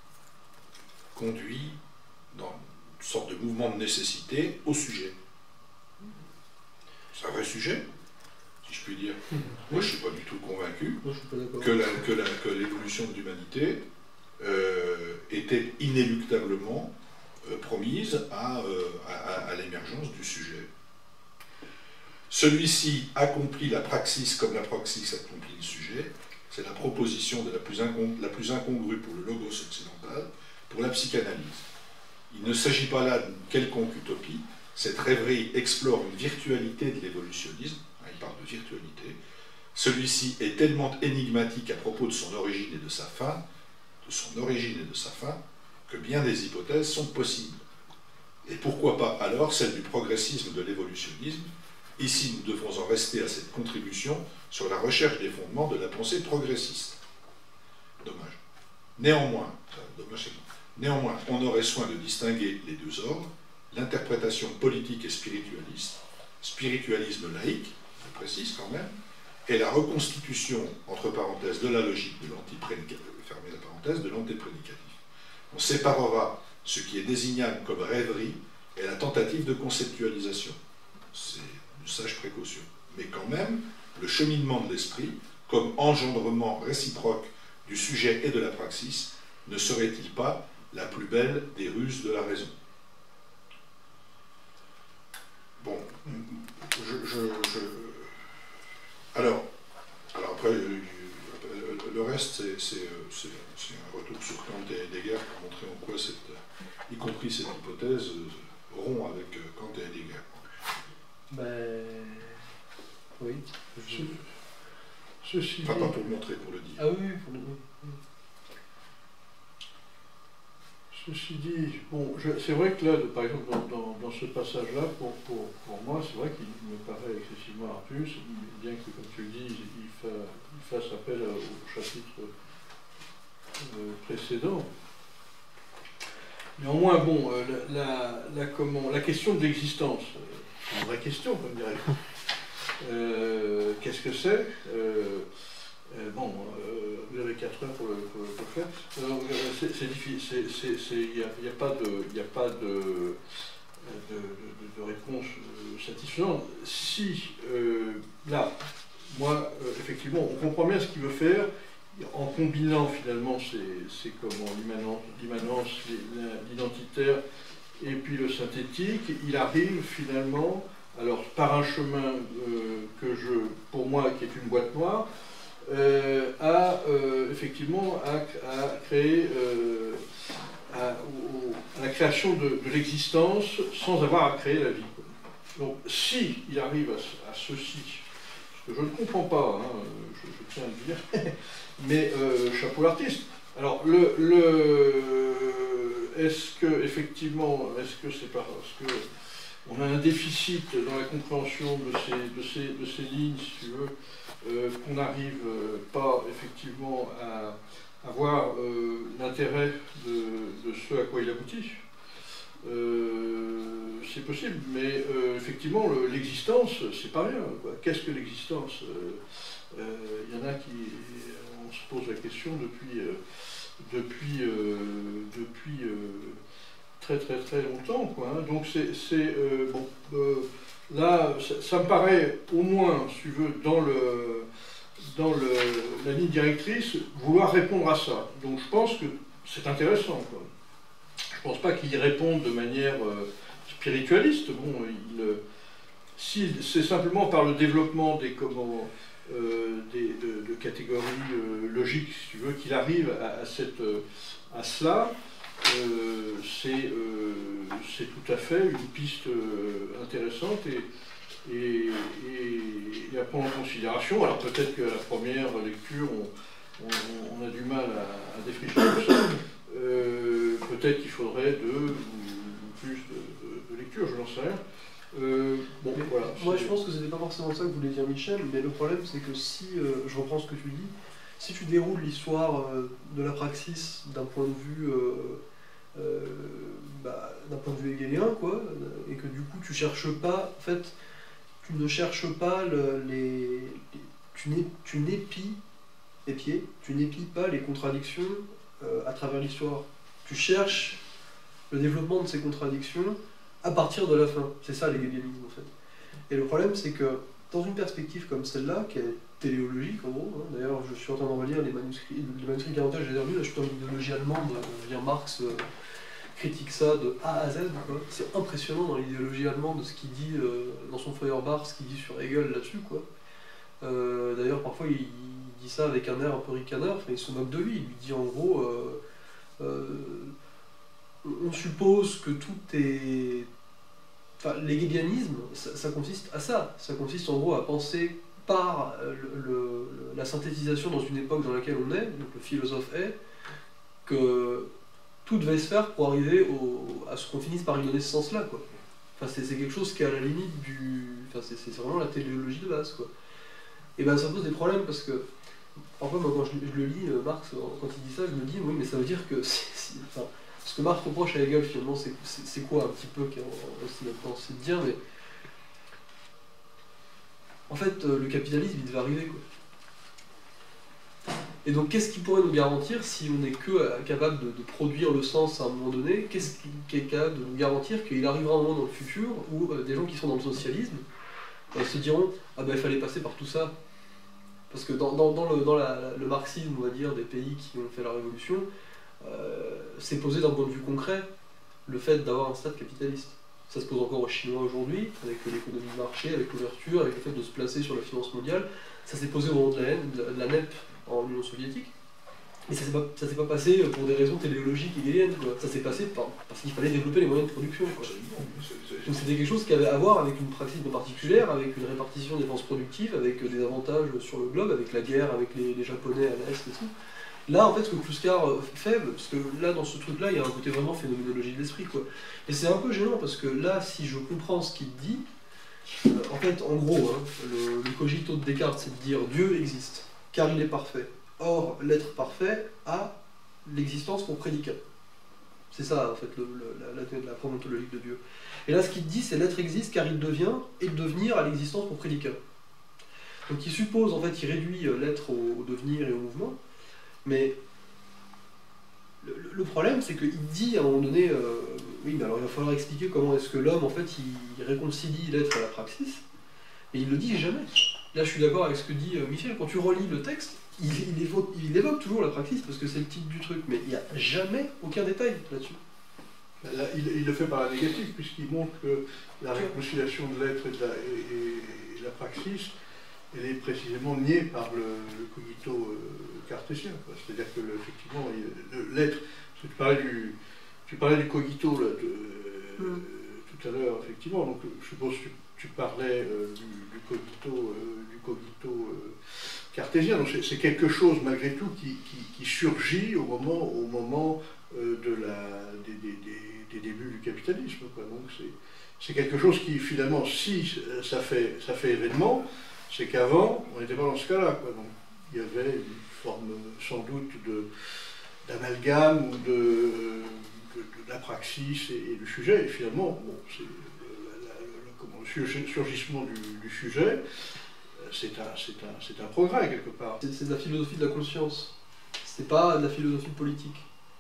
conduit dans une sorte de mouvement de nécessité au sujet. C'est un vrai sujet, si je puis dire. Moi, je ne suis pas du tout convaincu Moi, je suis pas d'accord. que, la, que, la, que l'évolution de l'humanité euh, était inéluctablement euh, promise à, euh, à, à l'émergence du sujet. Celui-ci accomplit la praxis comme la praxis accomplit le sujet. C'est la proposition de la plus, incon- la plus incongrue pour le logos occidental, pour la psychanalyse. Il ne s'agit pas là d'une quelconque utopie. Cette rêverie explore une virtualité de l'évolutionnisme. Hein, il parle de virtualité. Celui-ci est tellement énigmatique à propos de son origine et de sa fin, de son origine et de sa fin, que bien des hypothèses sont possibles. Et pourquoi pas alors celle du progressisme de l'évolutionnisme? Ici, nous devons en rester à cette contribution sur la recherche des fondements de la pensée progressiste. Dommage. Néanmoins, dommage, c'est bon. Néanmoins, on aurait soin de distinguer les deux ordres, l'interprétation politique et spiritualiste, spiritualisme laïque, je précise quand même, et la reconstitution, entre parenthèses, de la logique de l'antiprédicatif, fermez la parenthèse, de l'antiprédicatif. On séparera ce qui est désignable comme rêverie et la tentative de conceptualisation. C'est une sage précaution. Mais quand même, le cheminement de l'esprit, comme engendrement réciproque du sujet et de la praxis, ne serait-il pas la plus belle des ruses de la raison? Bon, je... je, je... Alors, alors après, le, le reste, c'est, c'est, c'est, c'est un retour sur Kant et Heidegger pour montrer en quoi, cette, y compris cette hypothèse, rompt avec Kant et Heidegger. Ben... Oui. Je... Ceci Enfin, dit, pas pour le montrer, pour le dire. Ah oui, oui, pour le... oui. Ceci dit, bon, je- c'est vrai que là, par exemple, dans, dans, dans ce passage-là, pour, pour, pour moi, c'est vrai qu'il me paraît excessivement ardueux, bien que, comme tu le dis, il, fa, il fasse appel au chapitre euh, précédent. Néanmoins, bon, euh, la, la, la, comment, la question de l'existence, euh, c'est une vraie question, comme dirait. Euh, qu'est-ce que c'est euh, euh, Bon, euh, vous avez quatre heures pour le, pour le, pour le faire. Alors, euh, c'est, c'est difficile, il n'y a, y a pas de, y a pas de, de, de, de réponse euh, satisfaisante. Si, euh, là, moi, euh, effectivement, on comprend bien ce qu'il veut faire, en combinant finalement ces comment l'immanence, l'identitaire et puis le synthétique, il arrive finalement, alors par un chemin euh, que je, pour moi, qui est une boîte noire, euh, à euh, effectivement à, à créer euh, à, au, à la création de, de l'existence sans avoir à créer la vie. Donc, si il arrive à, à ceci, ce que je ne comprends pas, hein, je, je tiens à le dire, mais euh, chapeau l'artiste. Alors, le, le, est-ce que, effectivement, est-ce que c'est parce que on a un déficit dans la compréhension de ces, de ces, de ces lignes, si tu veux, euh, qu'on n'arrive euh, pas, effectivement, à, à voir euh, l'intérêt de, de ce à quoi il aboutit? Euh, c'est possible, mais euh, effectivement, le, l'existence, c'est pas rien. Qu'est-ce que l'existence? Il euh, euh, y en a qui... On se pose la question depuis, euh, depuis, euh, depuis euh, très très très longtemps, quoi, hein. Donc c'est... Euh, bon, euh, là, ça, ça me paraît, au moins, si tu veux, dans, le, dans le, la ligne directrice, vouloir répondre à ça. Donc je pense que c'est intéressant, quoi. Je ne pense pas qu'il y réponde de manière euh, spiritualiste. Bon, il, euh, si c'est simplement par le développement des, comment, euh, des, de, de catégories euh, logiques, si tu veux, qu'il arrive à, à, cette, euh, à cela, euh, c'est euh, tout à fait une piste euh, intéressante et, et, et, et à prendre en considération. Alors peut-être qu'à la première lecture, on, on, on a du mal à, à défricher tout ça. Euh, peut-être qu'il faudrait deux ou plus de, de, de lecture, je n'en sais rien. Euh, bon, voilà, moi je pense que c'était pas forcément ça que voulait dire Michel, mais le problème c'est que si, euh, je reprends ce que tu dis, si tu déroules l'histoire euh, de la praxis d'un point de vue euh, euh, bah, d'un point de vue hegelien, quoi, et que du coup tu cherches pas, en fait, tu ne cherches pas le, les, les tu n'épies épier, tu n'épies pas les contradictions euh, à travers l'histoire. Tu cherches le développement de ces contradictions à partir de la fin. C'est ça l'hégélianisme en fait. Et le problème c'est que dans une perspective comme celle-là, qui est téléologique en gros, hein, d'ailleurs je suis en train d'en relire les manuscrits, les manuscrits quarante, j'ai lu, là je suis dans l'idéologie allemande, je veux dire Marx euh, critique ça de A à Z, c'est impressionnant dans l'idéologie allemande ce qu'il dit euh, dans son Feuerbach, ce qu'il dit sur Hegel là-dessus, quoi. Euh, d'ailleurs parfois il, il dit ça avec un air un peu ricaneur, enfin, il se moque de lui, il lui dit en gros euh, euh, on suppose que tout est... Enfin, l'hégélianisme, ça, ça consiste à ça, ça consiste en gros à penser par le, le, la synthétisation dans une époque dans laquelle on est, donc le philosophe est, que tout devait se faire pour arriver au, à ce qu'on finisse par lui donner ce sens-là, quoi. Enfin, c'est quelque chose qui est à la limite du... Enfin, c'est vraiment la téléologie de base, quoi. Et ben ça pose des problèmes parce que, parfois, moi, quand je, je le lis, Marx, quand il dit ça, je me dis, oui, mais ça veut dire que... Si, si, enfin, ce que Marx reproche à Hegel, finalement, c'est quoi un petit peu, qui est aussi maintenant, c'est de dire, mais... En fait, le capitalisme, il devait arriver, quoi. Et donc, qu'est-ce qui pourrait nous garantir, si on n'est que capable de, de produire le sens à un moment donné, qu'est-ce qui, qui est capable de nous garantir qu'il arrivera un moment dans le futur où euh, des gens qui sont dans le socialisme euh, se diront « Ah ben, il fallait passer par tout ça ». Parce que dans, dans, dans, le, dans la, le marxisme, on va dire, des pays qui ont fait la révolution, euh, c'est posé d'un point de vue concret le fait d'avoir un stade capitaliste. Ça se pose encore aux Chinois aujourd'hui, avec l'économie de marché, avec l'ouverture, avec le fait de se placer sur la finance mondiale. Ça s'est posé au moment de la, de la N E P en Union soviétique. Mais ça ne s'est pas, pas passé pour des raisons téléologiques hegéliennes, quoi. Ça s'est passé par, parce qu'il fallait développer les moyens de production, quoi. Donc c'était quelque chose qui avait à voir avec une pratique particulière, avec une répartition des forces productives, avec des avantages sur le globe, avec la guerre, avec les, les Japonais à l'Est et tout. Là, en fait, ce que Kluskar fait, parce que là, dans ce truc-là, il y a un côté vraiment phénoménologie de l'esprit, quoi. Et c'est un peu gênant, parce que là, si je comprends ce qu'il dit, euh, en fait, en gros, hein, le, le cogito de Descartes, c'est de dire « Dieu existe, car il est parfait. Or, l'être parfait a l'existence pour prédicat. » C'est ça, en fait, le, le, la, la, la forme ontologique de Dieu. Et là, ce qu'il dit, c'est « L'être existe, car il devient, et le devenir a l'existence pour prédicat. » Donc il suppose, en fait, il réduit l'être au, au devenir et au mouvement. Mais le, le problème, c'est qu'il dit à un moment donné, euh, oui, mais alors il va falloir expliquer comment est-ce que l'homme, en fait, il, il réconcilie l'être à la praxis, et il le dit jamais. là je suis d'accord avec ce que dit euh, Michel, quand tu relis le texte, il, il, évoque, il évoque toujours la praxis parce que c'est le titre du truc, mais il n'y a jamais aucun détail là-dessus. Là, il, il le fait par la négative, puisqu'il montre que la réconciliation de l'être et, de la- et- et- et la praxis, elle est précisément niée par le, le cogito euh, cartésien. quoi. C'est-à-dire que, le- effectivement, il- le- l'être, parce que tu parlais du, tu parlais du cogito là, de- Mm. tout à l'heure, effectivement, donc je suppose que tu, tu parlais euh, du, du cogito, euh, du cogito euh, cartésien. Donc c'est c'est quelque chose, malgré tout, qui, qui- qui surgit au moment, au moment euh, de la, des, des- des- des débuts du capitalisme. quoi. Donc c'est c'est quelque chose qui, finalement, si euh, ça fait, ça fait événement, c'est qu'avant, on n'était pas dans ce cas-là. quoi. Donc il y avait une forme, sans doute, de d'amalgame ou de, de, de l'apraxis et, et du sujet. Et finalement, bon, c'est euh, la- la- le, comment, le surgi- surgissement du, du sujet, euh, c'est un, c'est un, c'est un progrès quelque part. C'est c'est de la philosophie de la conscience, c'est pas de la philosophie politique.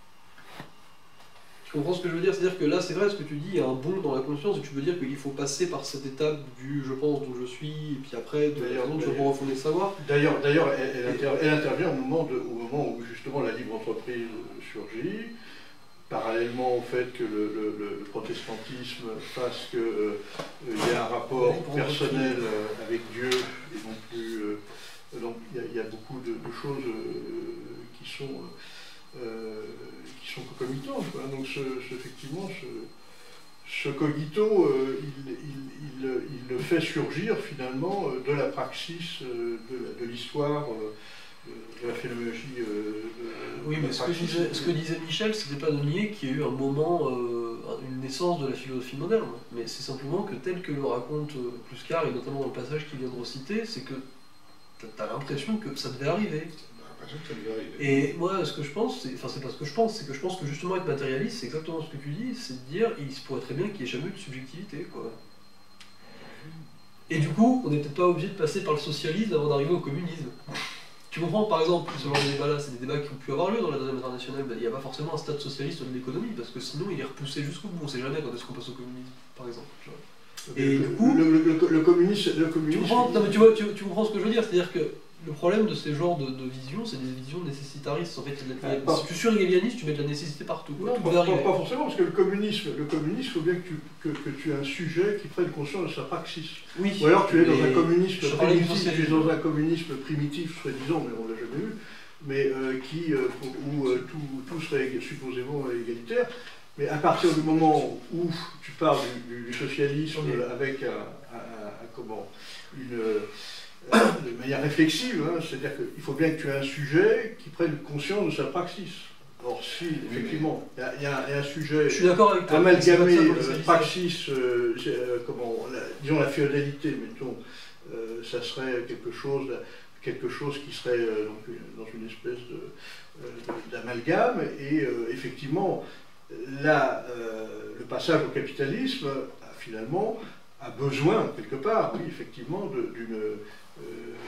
Tu comprends ce que je veux dire? C'est-à-dire que là, c'est vrai ce que tu dis, il y a un bond dans la conscience, et tu veux dire qu'il faut passer par cette étape du je pense, dont je suis, et puis après, de la D'ailleurs, raison, je vais d'ailleurs. refonder le savoir. D'ailleurs, d'ailleurs, elle, elle inter- elle intervient au moment, de, au moment où justement la libre entreprise surgit, parallèlement au fait que le, le- le- le protestantisme fasse qu'il euh, y a un rapport Oui, pour personnel euh, avec Dieu, et non plus. euh, donc il y, a- il y a beaucoup de, de choses euh, qui sont. euh, qui sont concomitantes. quoi. Donc ce, ce- effectivement, ce, ce cogito, euh, il, il- il- il le fait surgir finalement euh, de la praxis, euh, de la- de l'histoire, euh, de la phénoménologie. euh, de- Oui, de mais la ce que, praxis. disait, ce que disait Michel, c'était pas de nier qu'il y a eu un moment, euh, une naissance de la philosophie moderne, mais c'est simplement que tel que le raconte euh, Pluscar, et notamment dans le passage qu'il vient de reciter, c'est que t'as as, l'impression que ça devait arriver. On a l'impression que ça devait arriver. Et moi, ce que je pense, c'est, enfin c'est pas ce que je pense, c'est que je pense que justement être matérialiste, c'est exactement ce que tu dis, c'est de dire, il se pourrait très bien qu'il n'y ait jamais eu de subjectivité, quoi. Et du coup, on n'est peut-être pas obligé de passer par le socialisme avant d'arriver au communisme. Tu comprends, par exemple, ce genre de débat-là, c'est des débats qui ont pu avoir lieu dans la deuxième internationale, ben, il n'y a pas forcément un stade socialiste de l'économie, parce que sinon il est repoussé jusqu'au bout, on sait jamais quand est-ce qu'on passe au communisme, par exemple. Tu vois. Et le, du coup- le, le, le, le communisme, le Tu communisme- comprends, non, mais tu, vois, tu, tu comprends ce que je veux dire, c'est-à-dire que le problème de ces genres de, de visions, c'est des visions nécessitaristes. En fait, il y a de la- Ah, si tu suis hegelianiste, tu mets de la nécessité partout. quoi. Non, Tout pas, va pas- arriver. pas forcément, parce que le communisme, le communisme, il faut bien que tu, que, que tu aies un sujet qui prenne conscience de sa praxis. Oui. Ou alors tu es dans mais un communisme je parlais du primitif, tu es socialisme. dans un communisme primitif, soi-disant, mais on l'a jamais eu, mais euh, qui, euh, pour- où euh, tout, tout serait supposément égalitaire. Mais à partir du moment où tu parles du, du- du socialisme Oui. avec un, un- un- comment, une, euh, de manière réflexive, hein, c'est-à-dire qu'il faut bien que tu aies un sujet qui prenne conscience de sa praxis. Or, si, effectivement, il y a- il y, a un- il y a un sujet Je suis d'accord avec toi. amalgamé, c'est pas ça pour le euh, socialisme. praxis, euh, c'est, euh, comment, la- disons la féodalité, mettons, euh, ça serait quelque chose, quelque chose qui serait euh, donc, une- dans une espèce de, euh, de- d'amalgame, et euh, effectivement, là, euh, le passage au capitalisme, a, finalement, a besoin, quelque part, oui, effectivement, de, d'une, euh,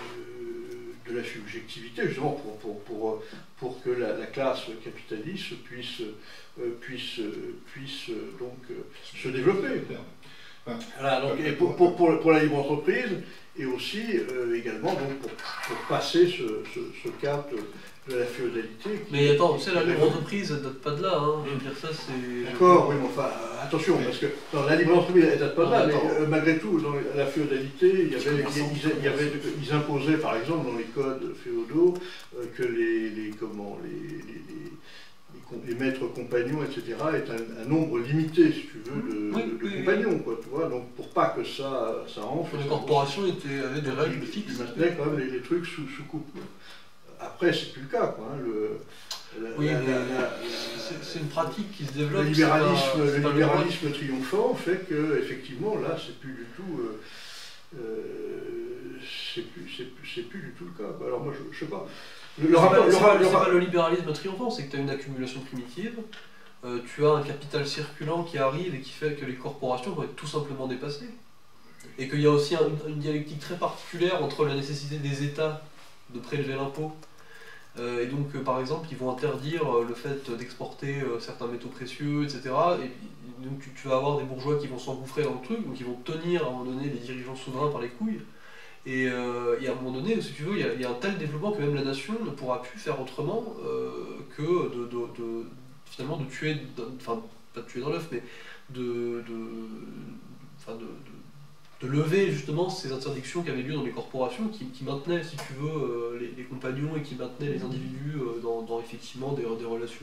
de la subjectivité, justement, pour, pour, pour, pour que la, la classe capitaliste puisse, euh, puisse, euh, puisse euh, donc euh, se développer. Voilà, donc, et pour, pour, pour, pour la libre entreprise, et aussi euh, également donc, pour, pour passer ce, ce, ce cap de, de la féodalité. qui- Mais attends, tu sais, la qui- libre entreprise, elle date pas de là. Hein. Je veux dire, ça, c'est. D'accord, oui, mais enfin, euh, attention, parce que dans la libre entreprise, elle date pas de là, mais Attends. euh, malgré tout, dans la féodalité, il y avait, commerçants. ils, ils- il y avait, ils imposaient, par exemple, dans les codes féodaux, euh, que les, les, comment, les, les, les- les com- les maîtres compagnons, et cetera, est un, un nombre limité, si tu veux, de, Oui, de- de oui, oui. compagnons, quoi, tu vois, donc pour pas que ça, ça enfle. Les ça- corporations étaient, avaient des règles ils- fixes. Ils maintenaient quand même les, les trucs sous, sous coupe. Après, c'est plus le cas, quoi. hein, le, la- Oui, la- mais la- la- c'est c'est une pratique qui se développe. le c'est pas- libéralisme, c'est le pas le droit. libéralisme triomphant fait que, effectivement, là, c'est plus du tout, euh, euh, c'est plus, c'est plus, c'est plus du tout le cas. quoi. Alors moi, je, je sais pas. Le, le C'est rapport, pas- le c'est ra- pas- le c'est ra- pas le libéralisme triomphant, c'est que tu as une accumulation primitive, euh, tu as un capital circulant qui arrive et qui fait que les corporations vont être tout simplement dépassées. Et qu'il y a aussi un- une dialectique très particulière entre la nécessité des États de prélever l'impôt. Euh, et donc, euh, par exemple, ils vont interdire euh, le fait d'exporter euh, certains métaux précieux, et cetera. Et puis, donc, tu, tu vas avoir des bourgeois qui vont s'engouffrer dans le truc, donc ils vont tenir à un moment donné les dirigeants souverains par les couilles. Et, euh, et à un moment donné, si tu veux, il y, a, il y a un tel développement que même la nation ne pourra plus faire autrement euh, que de, de, de, finalement de tuer, enfin pas de tuer dans l'œuf, mais de, de, enfin de, de, de lever justement ces interdictions qui avaient lieu dans les corporations, qui, qui maintenaient, si tu veux, euh, les, les compagnons et qui maintenaient les individus euh, dans, dans effectivement des, des relations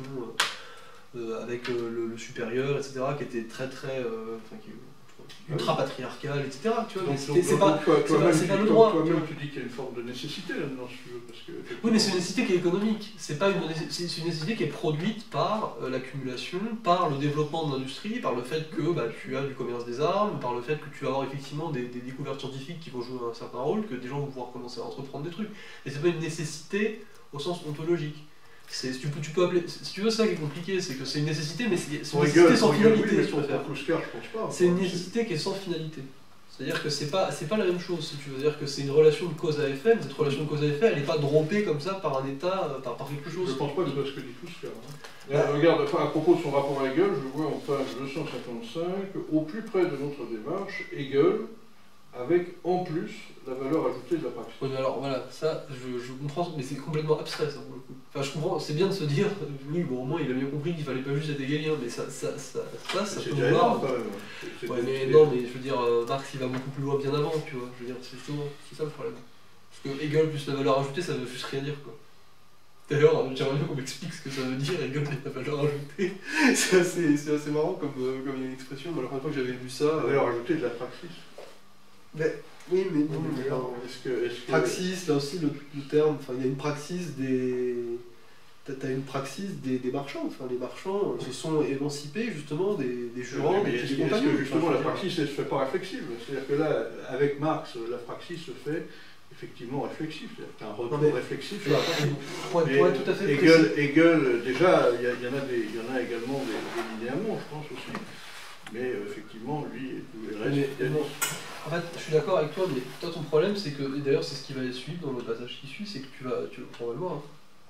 euh, avec euh, le, le supérieur, et cetera, qui étaient très très, euh, enfin, qui, ultra patriarcal, et cetera. Tu vois, Donc, mais donc, c'est pas, donc, toi, c'est toi pas, même, c'est tu, pas le toi, droit. toi tu même vois. tu dis qu'il y a une forme de nécessité là-dedans, si tu veux, parce que... Oui, mais c'est une nécessité qui est économique. C'est pas une, nécess- c'est une nécessité qui est produite par euh, l'accumulation, par le développement de l'industrie, par le fait que bah, tu as du commerce des armes, par le fait que tu vas avoir effectivement des, des découvertes scientifiques qui vont jouer un certain rôle, que des gens vont pouvoir commencer à entreprendre des trucs. Et c'est pas une nécessité au sens ontologique. C'est, tu, peux, tu peux appeler, si tu veux, ça qui est compliqué, c'est que c'est une nécessité, mais c'est, c'est une nécessité sans finalité, oui, mais si tu pour préfères. Kluskar, je pense pas. C'est une nécessité qui est sans finalité. C'est-à-dire que c'est pas, c'est pas la même chose, si tu veux dire que c'est une relation de cause à effet, mais cette relation de cause à effet, elle n'est pas droppée comme ça par un état, euh, par, par quelque chose. Je ne pense pas que c'est ce que dit Kluskar. Hein. Bah, Euh, regarde, enfin, à propos de son rapport à Hegel, je vois en page deux cent cinquante-cinq, au plus près de notre démarche, Hegel, avec en plus la valeur ajoutée de la praxis. Oui, mais alors voilà, ça, je, je comprends, mais c'est complètement abstrait, ça, pour le coup. Enfin, je comprends, c'est bien de se dire, oui, bon, au moins, il a bien compris qu'il fallait pas juste être hégelien, mais ça, ça, ça, ça, ça C'est peut déjà vouloir... énorme, quand même. C'est- c'est- Ouais, mais c'est- non, mais je veux dire, euh, Marx, il va beaucoup plus loin bien avant, tu vois. Je veux dire, c'est justement, c'est ça le problème. Parce que Hegel plus la valeur ajoutée, ça veut juste rien dire, quoi. D'ailleurs, j'aimerais bien qu'on m'explique ce que ça veut dire, Hegel et la valeur ajoutée. C'est assez, c'est assez marrant comme, euh, comme il y a une expression. Moi, la première fois que j'avais vu ça... La euh, valeur ajoutée de la praxis. mais, oui, mais non, Oui, mais mais alors, alors, est-ce que... Est-ce que... praxis, là aussi, le, le terme, enfin, il y a une praxis des... T'as t'as une praxis des, des marchands, enfin, les marchands euh, se sont émancipés, justement, des, des jurants, mais des est-ce petits que, est-ce compagnons. que justement Enfin, la je veux dire, praxis elle se fait pas réflexive? C'est-à-dire que là, avec Marx, la praxis se fait effectivement réflexive. C'est-à-dire qu'il y a un retour Non, mais- réflexif sur la praxis. Pour être, Et pour être tout à fait Hegel, précis. Hegel, déjà, il y, a- il y en a des, il y en a également des, des linéaments, je pense aussi. Mais euh, effectivement, lui et tous les restes. Mais, il y a bon, des- en fait, je suis d'accord avec toi, mais toi, ton problème, c'est que, et d'ailleurs, c'est ce qui va suivre dans le passage qui suit, c'est que tu vas, tu, on va le voir, hein.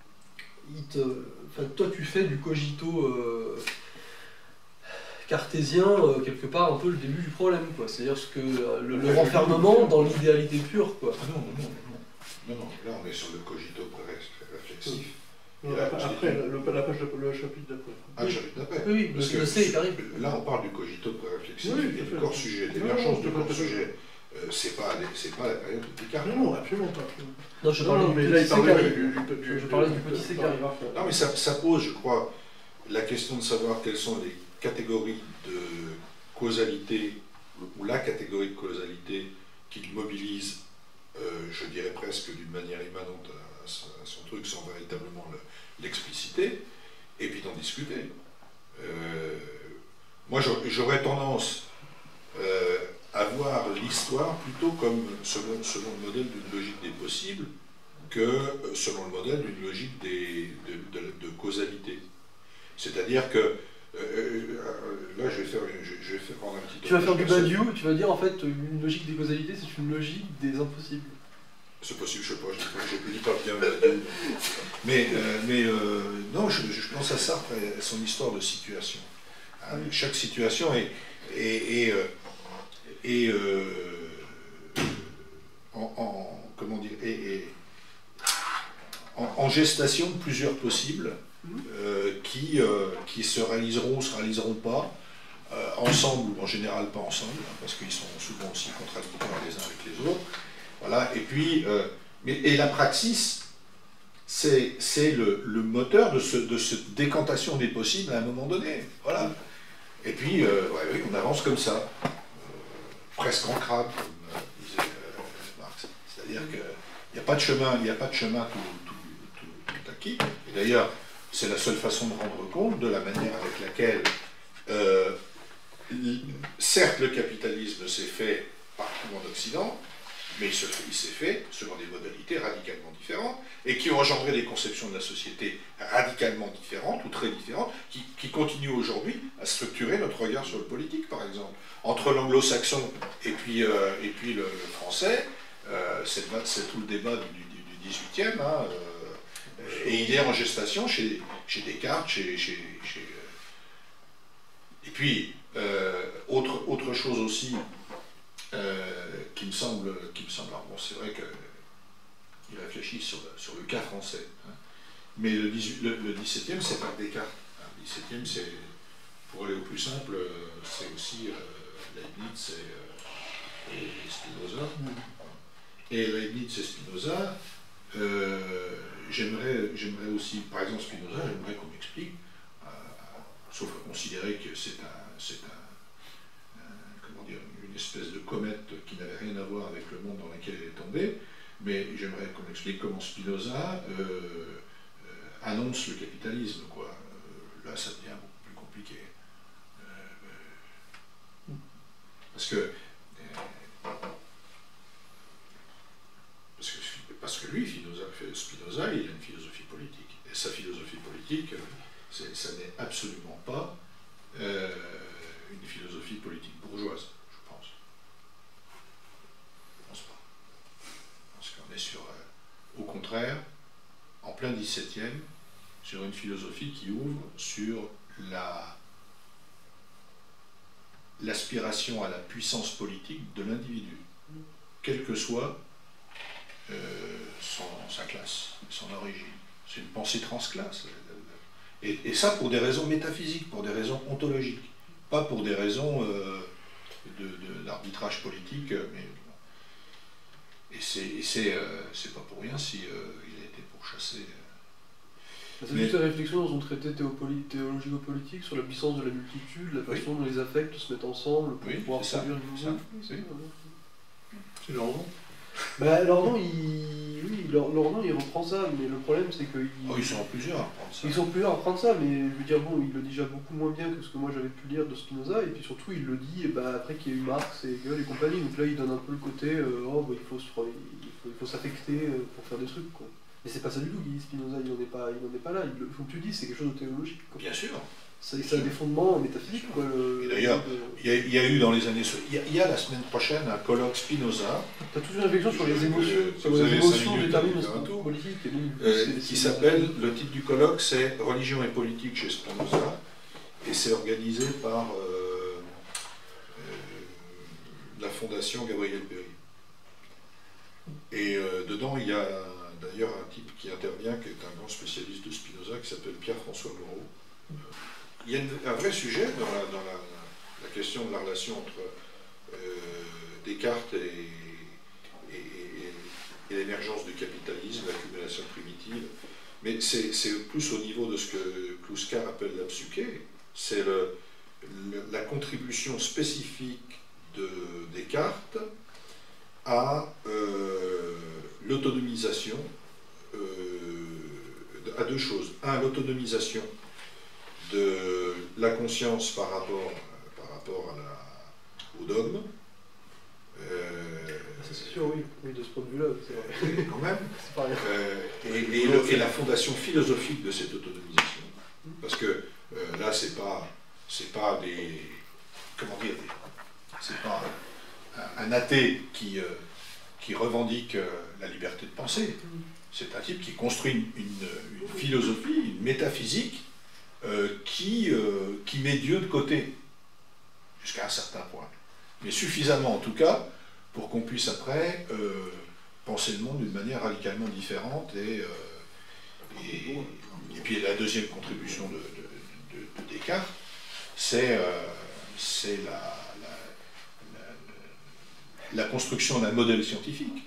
Il te, enfin, toi, tu fais du cogito euh, cartésien, euh, quelque part, un peu le début du problème, quoi. C'est-à-dire ce que euh, le, le renfermement dans l'idéalité pure, quoi. Ah non, non, non, non, non, non, là on est sur le cogito réflexif. Non, après, après, le, la page, le chapitre d'après. Ah, le chapitre d'après. Oui, oui, Parce le que C est arrivé. là on parle du cogito pré-réflexif Oui, et tout à du fait. corps-sujet, Non, l'émergence non, du tout à fait. corps-sujet. Euh, c'est pas, c'est pas la période de Descartes. Non, non, absolument pas. absolument. Non, je Non, parlais non, du mais petit là, il C parlait carré. du, du, du, Je du- parlais du du- petit du C carré. paragraphe. Non, mais ça, ça pose, je crois, la question de savoir quelles sont les catégories de causalité, ou la catégorie de causalité qui mobilise, euh, je dirais presque d'une manière immanente à, à son à son truc, sans véritablement le- l'expliciter, et puis d'en discuter. Euh, moi, j'aurais- j'aurais tendance euh, à voir l'histoire plutôt comme selon, selon le modèle d'une logique des possibles que euh, selon le modèle d'une logique des, de, de- de causalité. C'est-à-dire que, euh, euh, là je vais, faire, une- je, je vais faire prendre un petit Tu vas faire du personnel. Badiou, tu vas dire en fait une logique des causalités, c'est une logique des impossibles. C'est possible, je sais pas, je ne dis pas bien. Badiou. Mais, euh, mais euh, non, je, je pense à Sartre et à son histoire de situation. Hein, chaque situation est, est, est, euh, est, euh, en, en- comment dire, est, est en, en gestation de plusieurs possibles euh, qui, euh, qui se réaliseront ou se réaliseront pas, euh, ensemble ou en général pas ensemble, hein, parce qu'ils sont souvent aussi contradictoires les uns avec les autres. Voilà, et puis, euh, mais, et la praxis, c'est c'est le, le moteur de, ce, de cette décantation des possibles à un moment donné. Voilà. Et puis, euh, ouais, oui, on avance comme ça, euh, presque en crabe, comme euh, disait euh, Marx. C'est-à-dire qu'il n'y a pas de chemin, il n'y a pas de chemin tout, tout, tout, tout acquis. Et d'ailleurs, c'est la seule façon de rendre compte de la manière avec laquelle, euh, certes, le capitalisme s'est fait partout en Occident, mais il se fait- il s'est fait selon des modalités radicalement différentes et qui ont engendré des conceptions de la société radicalement différentes ou très différentes, qui, qui continuent aujourd'hui à structurer notre regard sur le politique, par exemple. Entre l'anglo-saxon et puis, euh, et puis le, le français, euh, c'est c'est tout le débat du, du, du dix-huitième, hein, euh, et il est en gestation chez, chez Descartes, chez... chez, chez euh, et puis, euh, autre, autre chose aussi, euh, qui me semble, qui me semble, alors bon, c'est vrai qu'il réfléchit sur le, sur le cas français, hein. Mais le, dix-huit, le, le dix-septième, c'est pas Descartes. Hein. Le dix-septième, c'est, pour aller au plus simple, c'est aussi euh, Leibniz et, euh, et Spinoza. Et Leibniz et Spinoza, euh, j'aimerais, j'aimerais aussi, par exemple Spinoza, j'aimerais qu'on m'explique, euh, sauf à considérer que c'est un, c'est un, un, comment dire, une espèce de comète qui n'avait rien à voir avec le monde dans lequel elle est tombée, mais j'aimerais qu'on m'explique comment Spinoza euh, euh, annonce le capitalisme, quoi. Euh, là, ça devient beaucoup plus compliqué. Euh, euh, parce que Parce que, parce que lui, Spinoza, Spinoza, il a une philosophie politique. Et sa philosophie politique, ça n'est absolument pas euh, une philosophie politique bourgeoise, je pense. Je pense pas. Parce qu'on est sur, euh, au contraire, en plein dix-septième, sur une philosophie qui ouvre sur la l'aspiration à la puissance politique de l'individu, quelle que soit Euh, son, sa classe, son origine. C'est une pensée transclasse. Et, et ça pour des raisons métaphysiques, pour des raisons ontologiques, pas pour des raisons euh, de, de, d'arbitrage politique. Mais, et c'est, et c'est, euh, c'est pas pour rien si euh, il a été pourchassé. C'est juste la réflexion dans son traité théologico-politique sur la puissance de la multitude, la façon oui. dont les affects se mettent ensemble pour oui, pouvoir produire du nouveau. C'est, c'est Lordon. Bah, Lordon, il... Oui, Lordon, il reprend ça, mais le problème, c'est que... Il... Oh, ils sont plusieurs à prendre ça. Ils sont plusieurs à prendre ça, mais je veux dire, bon, il le dit déjà beaucoup moins bien que ce que moi j'avais pu lire de Spinoza, et puis surtout, il le dit et bah, après qu'il y a eu Marx et Hegel et compagnie, donc là, il donne un peu le côté, euh, oh, bah, il faut, se... il faut, il faut s'affecter pour faire des trucs, quoi. Mais c'est pas ça du tout qu'il dit Spinoza, il n'en est pas, il n'en est pas là, il, comme tu dis, c'est quelque chose de théologique, quoi. Bien sûr. Ça, ça a des fondements métaphysiques, quoi. Le... Et d'ailleurs, il y, y a eu dans les années... Il y, y a la semaine prochaine un colloque Spinoza. Tu as toute une réflexion sur les émotions, sur les émotions déterminent le politique. Et donc, euh, qui s'appelle, le titre du colloque, c'est « Religion et politique chez Spinoza », et c'est organisé par euh, euh, la Fondation Gabriel Péri. Et euh, dedans, il y a d'ailleurs un type qui intervient, qui est un grand spécialiste de Spinoza, qui s'appelle Pierre-François Moreau. Il y a une, un vrai sujet dans, la, dans la, la question de la relation entre euh, Descartes et, et, et, et l'émergence du capitalisme, l'accumulation primitive, mais c'est, c'est plus au niveau de ce que Kluskar appelle la psyché, c'est le, le, la contribution spécifique de Descartes à euh, l'autonomisation, euh, à deux choses. Un, l'autonomisation de la conscience par rapport, par rapport à la, au dogme. Euh, c'est sûr, oui. oui, de ce point de vue-là, c'est vrai. Quand même. C'est pas rien. Euh, et, et, le, et la fondation philosophique de cette autonomisation. Parce que euh, là, c'est pas, c'est pas des... Comment dire des, c'est pas un, un athée qui, euh, qui revendique euh, la liberté de penser. C'est un type qui construit une, une, une philosophie, une métaphysique, Euh, qui, euh, qui met Dieu de côté, jusqu'à un certain point. Mais suffisamment, en tout cas, pour qu'on puisse après euh, penser le monde d'une manière radicalement différente. Et, euh, et, et puis la deuxième contribution de, de, de, de Descartes, c'est euh, la, la, la, la construction d'un modèle scientifique.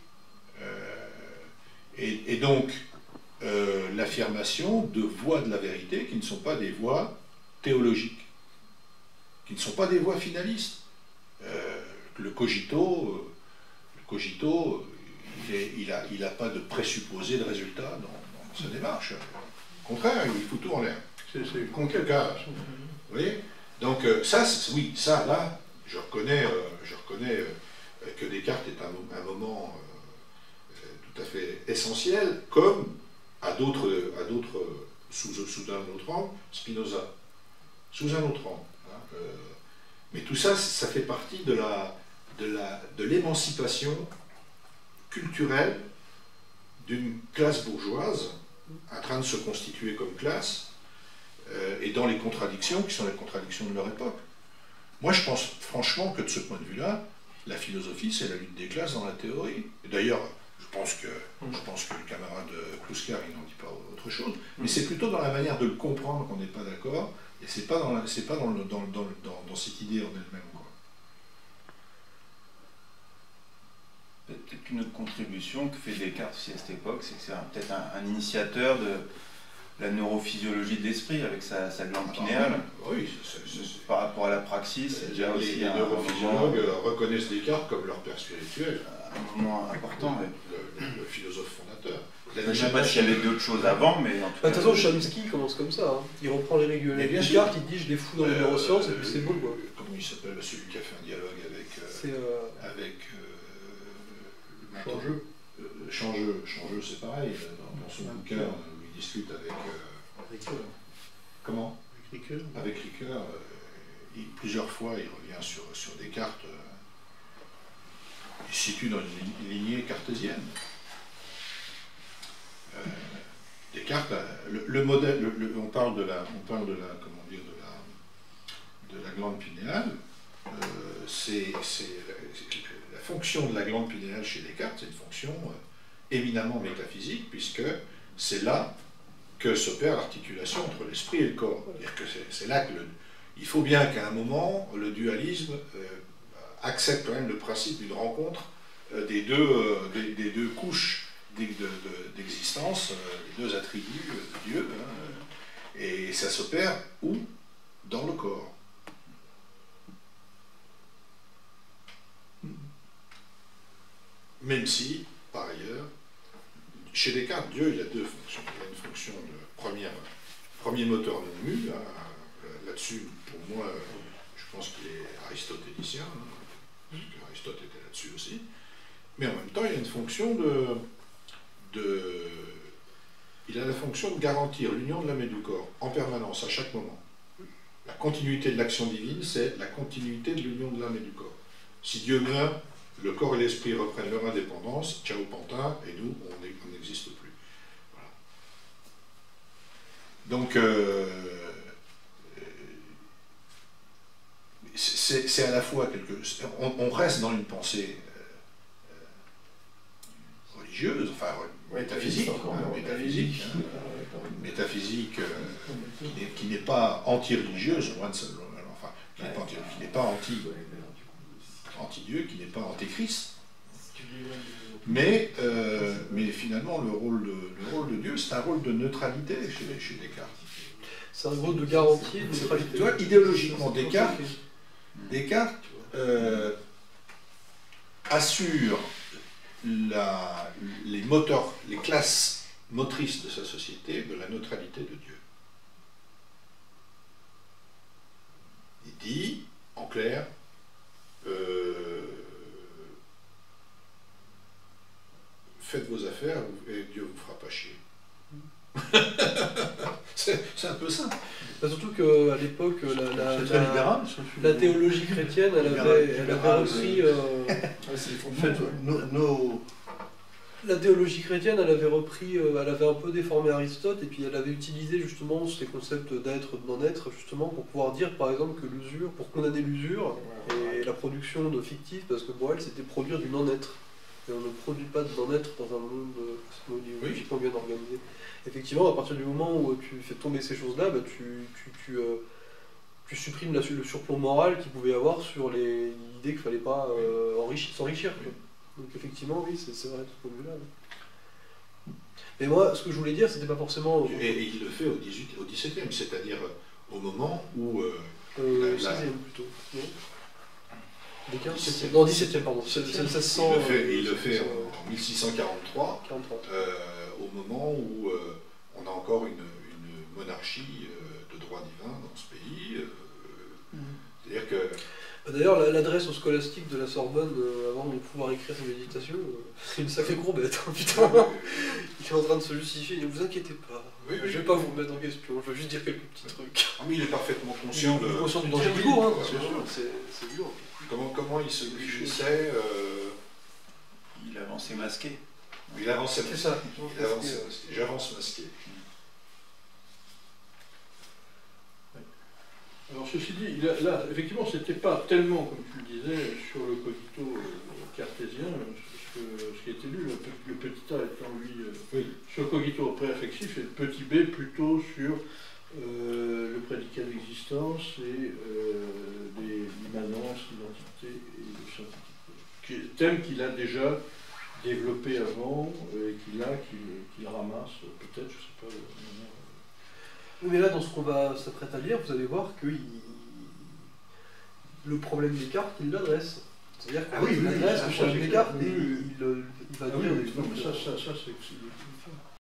Euh, et, et donc, Euh, l'affirmation de voies de la vérité qui ne sont pas des voies théologiques, qui ne sont pas des voies finalistes. Euh, le cogito, euh, le cogito, il n'a il a pas de présupposé de résultat dans, dans sa démarche. Au contraire, il fout tout en l'air. C'est une conquête. Vous voyez ? Donc euh, ça, oui, ça, là, je reconnais, euh, je reconnais euh, que Descartes est un, un moment euh, tout à fait essentiel, comme à d'autres, à d'autres sous, sous un autre angle, Spinoza, sous un autre angle. Hein, euh, mais tout ça, ça fait partie de la, de la, de l'émancipation culturelle d'une classe bourgeoise en train de se constituer comme classe euh, et dans les contradictions qui sont les contradictions de leur époque. Moi, je pense franchement que de ce point de vue-là, La philosophie, c'est la lutte des classes dans la théorie. Et d'ailleurs, je pense que, je pense que le camarade Kluskar, il n'en dit pas autre chose, mais c'est plutôt dans la manière de le comprendre qu'on n'est pas d'accord, et c'est pas dans, la, c'est pas dans, le, dans, dans, dans, dans cette idée en elle-même. Peut-être qu'une autre contribution que fait Descartes aussi à cette époque, c'est que c'est peut-être un, un initiateur de la neurophysiologie de l'esprit avec sa, sa glande pinéale. Ah, oui, c'est, c'est, c'est, par rapport à la praxis, c'est déjà les, aussi les un, neurophysiologues un moment, reconnaissent Descartes comme leur père spirituel, un moment important. le, Ouais. le, le, le philosophe fondateur. Je ne sais pas s'il y avait d'autres choses avant, mais en tout Bah, cas... de toute façon, Chomsky commence comme ça. Hein. Il reprend les règles Mais de bien Descartes, sûr. il dit je les fous dans les Euh, neurosciences et puis euh, c'est bon quoi. Comment il s'appelle, celui qui a fait un dialogue avec... euh, C'est euh, avec euh, Changeux. Euh, Changeux, Changeux c'est pareil, dans, dans son bouquin où il discute avec... Euh, Ricoeur. comment Avec Ricoeur. Avec Ricoeur, euh, il- plusieurs fois il revient sur, sur Descartes, euh, il se situe dans une lignée cartésienne. Euh, Descartes, le, le modèle, le, le, on parle de la, on parle de la, comment dire, de la, de la glande pinéale. Euh, c'est, c'est, c'est, la fonction de la glande pinéale chez Descartes, c'est une fonction euh, éminemment métaphysique, puisque c'est là que s'opère l'articulation entre l'esprit et le corps. C'est-à-dire que c'est, c'est là que le, il faut bien qu'à un moment, le dualisme euh, accepte quand même le principe d'une rencontre euh, des, deux, euh, des, des deux couches de, de, d'existence, euh, des deux attributs de Dieu, hein, et ça s'opère où? Dans le corps. Même si, par ailleurs, chez Descartes, Dieu il a deux fonctions. Il a une fonction de première, premier moteur de mu, hein, là-dessus, pour moi, je pense qu'il est aristotélicien, hein, parce qu'Aristote était là-dessus aussi, mais en même temps, il a une fonction de... de il a la fonction de garantir l'union de l'âme et du corps, en permanence, à chaque moment. La continuité de l'action divine, c'est la continuité de l'union de l'âme et du corps. Si Dieu meurt, le corps et l'esprit reprennent leur indépendance, ciao pantin, et nous, on n'existe plus. Voilà. Donc, euh, c'est, c'est à la fois quelque... On, on reste dans une pensée euh, religieuse, enfin métaphysique, hein, métaphysique, hein, métaphysique euh, qui, n'est, qui n'est pas anti-religieuse, loin de ça, enfin, qui n'est pas, anti, qui n'est pas anti... anti-Dieu, qui n'est pas antéchrist. Mais, euh, mais finalement, le rôle, de, le rôle de Dieu, c'est un rôle de neutralité chez, chez Descartes. C'est un rôle de garantie, de neutralité. Tu vois, idéologiquement, Descartes, Descartes euh, assure la, les moteurs, les classes motrices de sa société de la neutralité de Dieu. Il dit, en clair, Euh, faites vos affaires et Dieu vous fera pas chier. c'est, c'est un peu ça. Bah, surtout qu'à l'époque, la, la, C'est très la, libéral. la théologie chrétienne, elle avait, elle avait repris... Euh, nos, nos, la théologie chrétienne, elle avait repris, euh, elle avait un peu déformé Aristote, et puis elle avait utilisé justement ces concepts d'être, de non-être, justement, pour pouvoir dire, par exemple, que l'usure, pour condamner l'usure, et la production de fictif, parce que pour elle, c'était produire du non-être. Et on ne produit pas de non-être dans un monde cosmologiquement bien organisé. Effectivement, à partir du moment où tu fais tomber ces choses-là, bah, tu, tu, tu, euh, tu supprimes la, le surplomb moral qu'il pouvait y avoir sur les, l'idée qu'il ne fallait pas euh, enrichir, s'enrichir. Quoi. Donc effectivement, oui, c'est, c'est vrai, de ce point de vue-là. Ouais. Mais moi, ce que je voulais dire, c'était pas forcément... Et, et il le fait au dix-huitième, au dix-septième, c'est-à-dire au moment où... Euh, euh, la, la... seizième plutôt. Non Descartes, dix-septième. Non, dix-septième, pardon. Ça, ça, ça se sent, il le fait, euh, il le fait ça, en, en mille six cent quarante-trois, quarante-trois. Euh, au moment où euh, on a encore une, une monarchie euh, de droit divin dans ce pays. Euh, mmh. C'est-à-dire que... D'ailleurs, l'adresse au scolastique de la Sorbonne, euh, avant de pouvoir écrire sa méditation, euh, c'est une sacrée courbette, hein, putain. Il est en train de se justifier, ne vous inquiétez pas. Oui, oui, je vais pas vous mettre en question, je veux juste dire quelques petits trucs. Ah, mais il est parfaitement conscient, il est de... conscient du danger du cours, hein, c'est sûr, sûr. C'est, c'est dur. Comment, comment il se glissait euh... Il avançait masqué. Il avançait masqué. C'est ça. Il avançait masqué. J'avance masqué. Alors ceci dit, il a- là, effectivement, c'était pas tellement, comme tu le disais, sur le cogito euh, cartésien, ce, que- ce qui était lu, le, pe- le petit a étant lui euh, Oui. sur le cogito préaffectif et le petit b plutôt sur euh, le prédicat d'existence et euh, les- l'immanence, l'identité et le scientifique. Qui est- Thème qu'il a déjà développé avant euh, et qu'il a, qu'il qu'il ramasse peut-être, je sais pas, de manière. Oui, mais là, dans ce qu'on va s'apprêter à lire, vous allez voir que il- le problème Descartes, il l'adresse. C'est-à-dire Ah qu'il oui, oui, adresse ça, le ça, problème c'est Descartes clair. et Oui, oui. il, il va Ah dire oui, des non, mais trucs. ça, ça, ça c'est.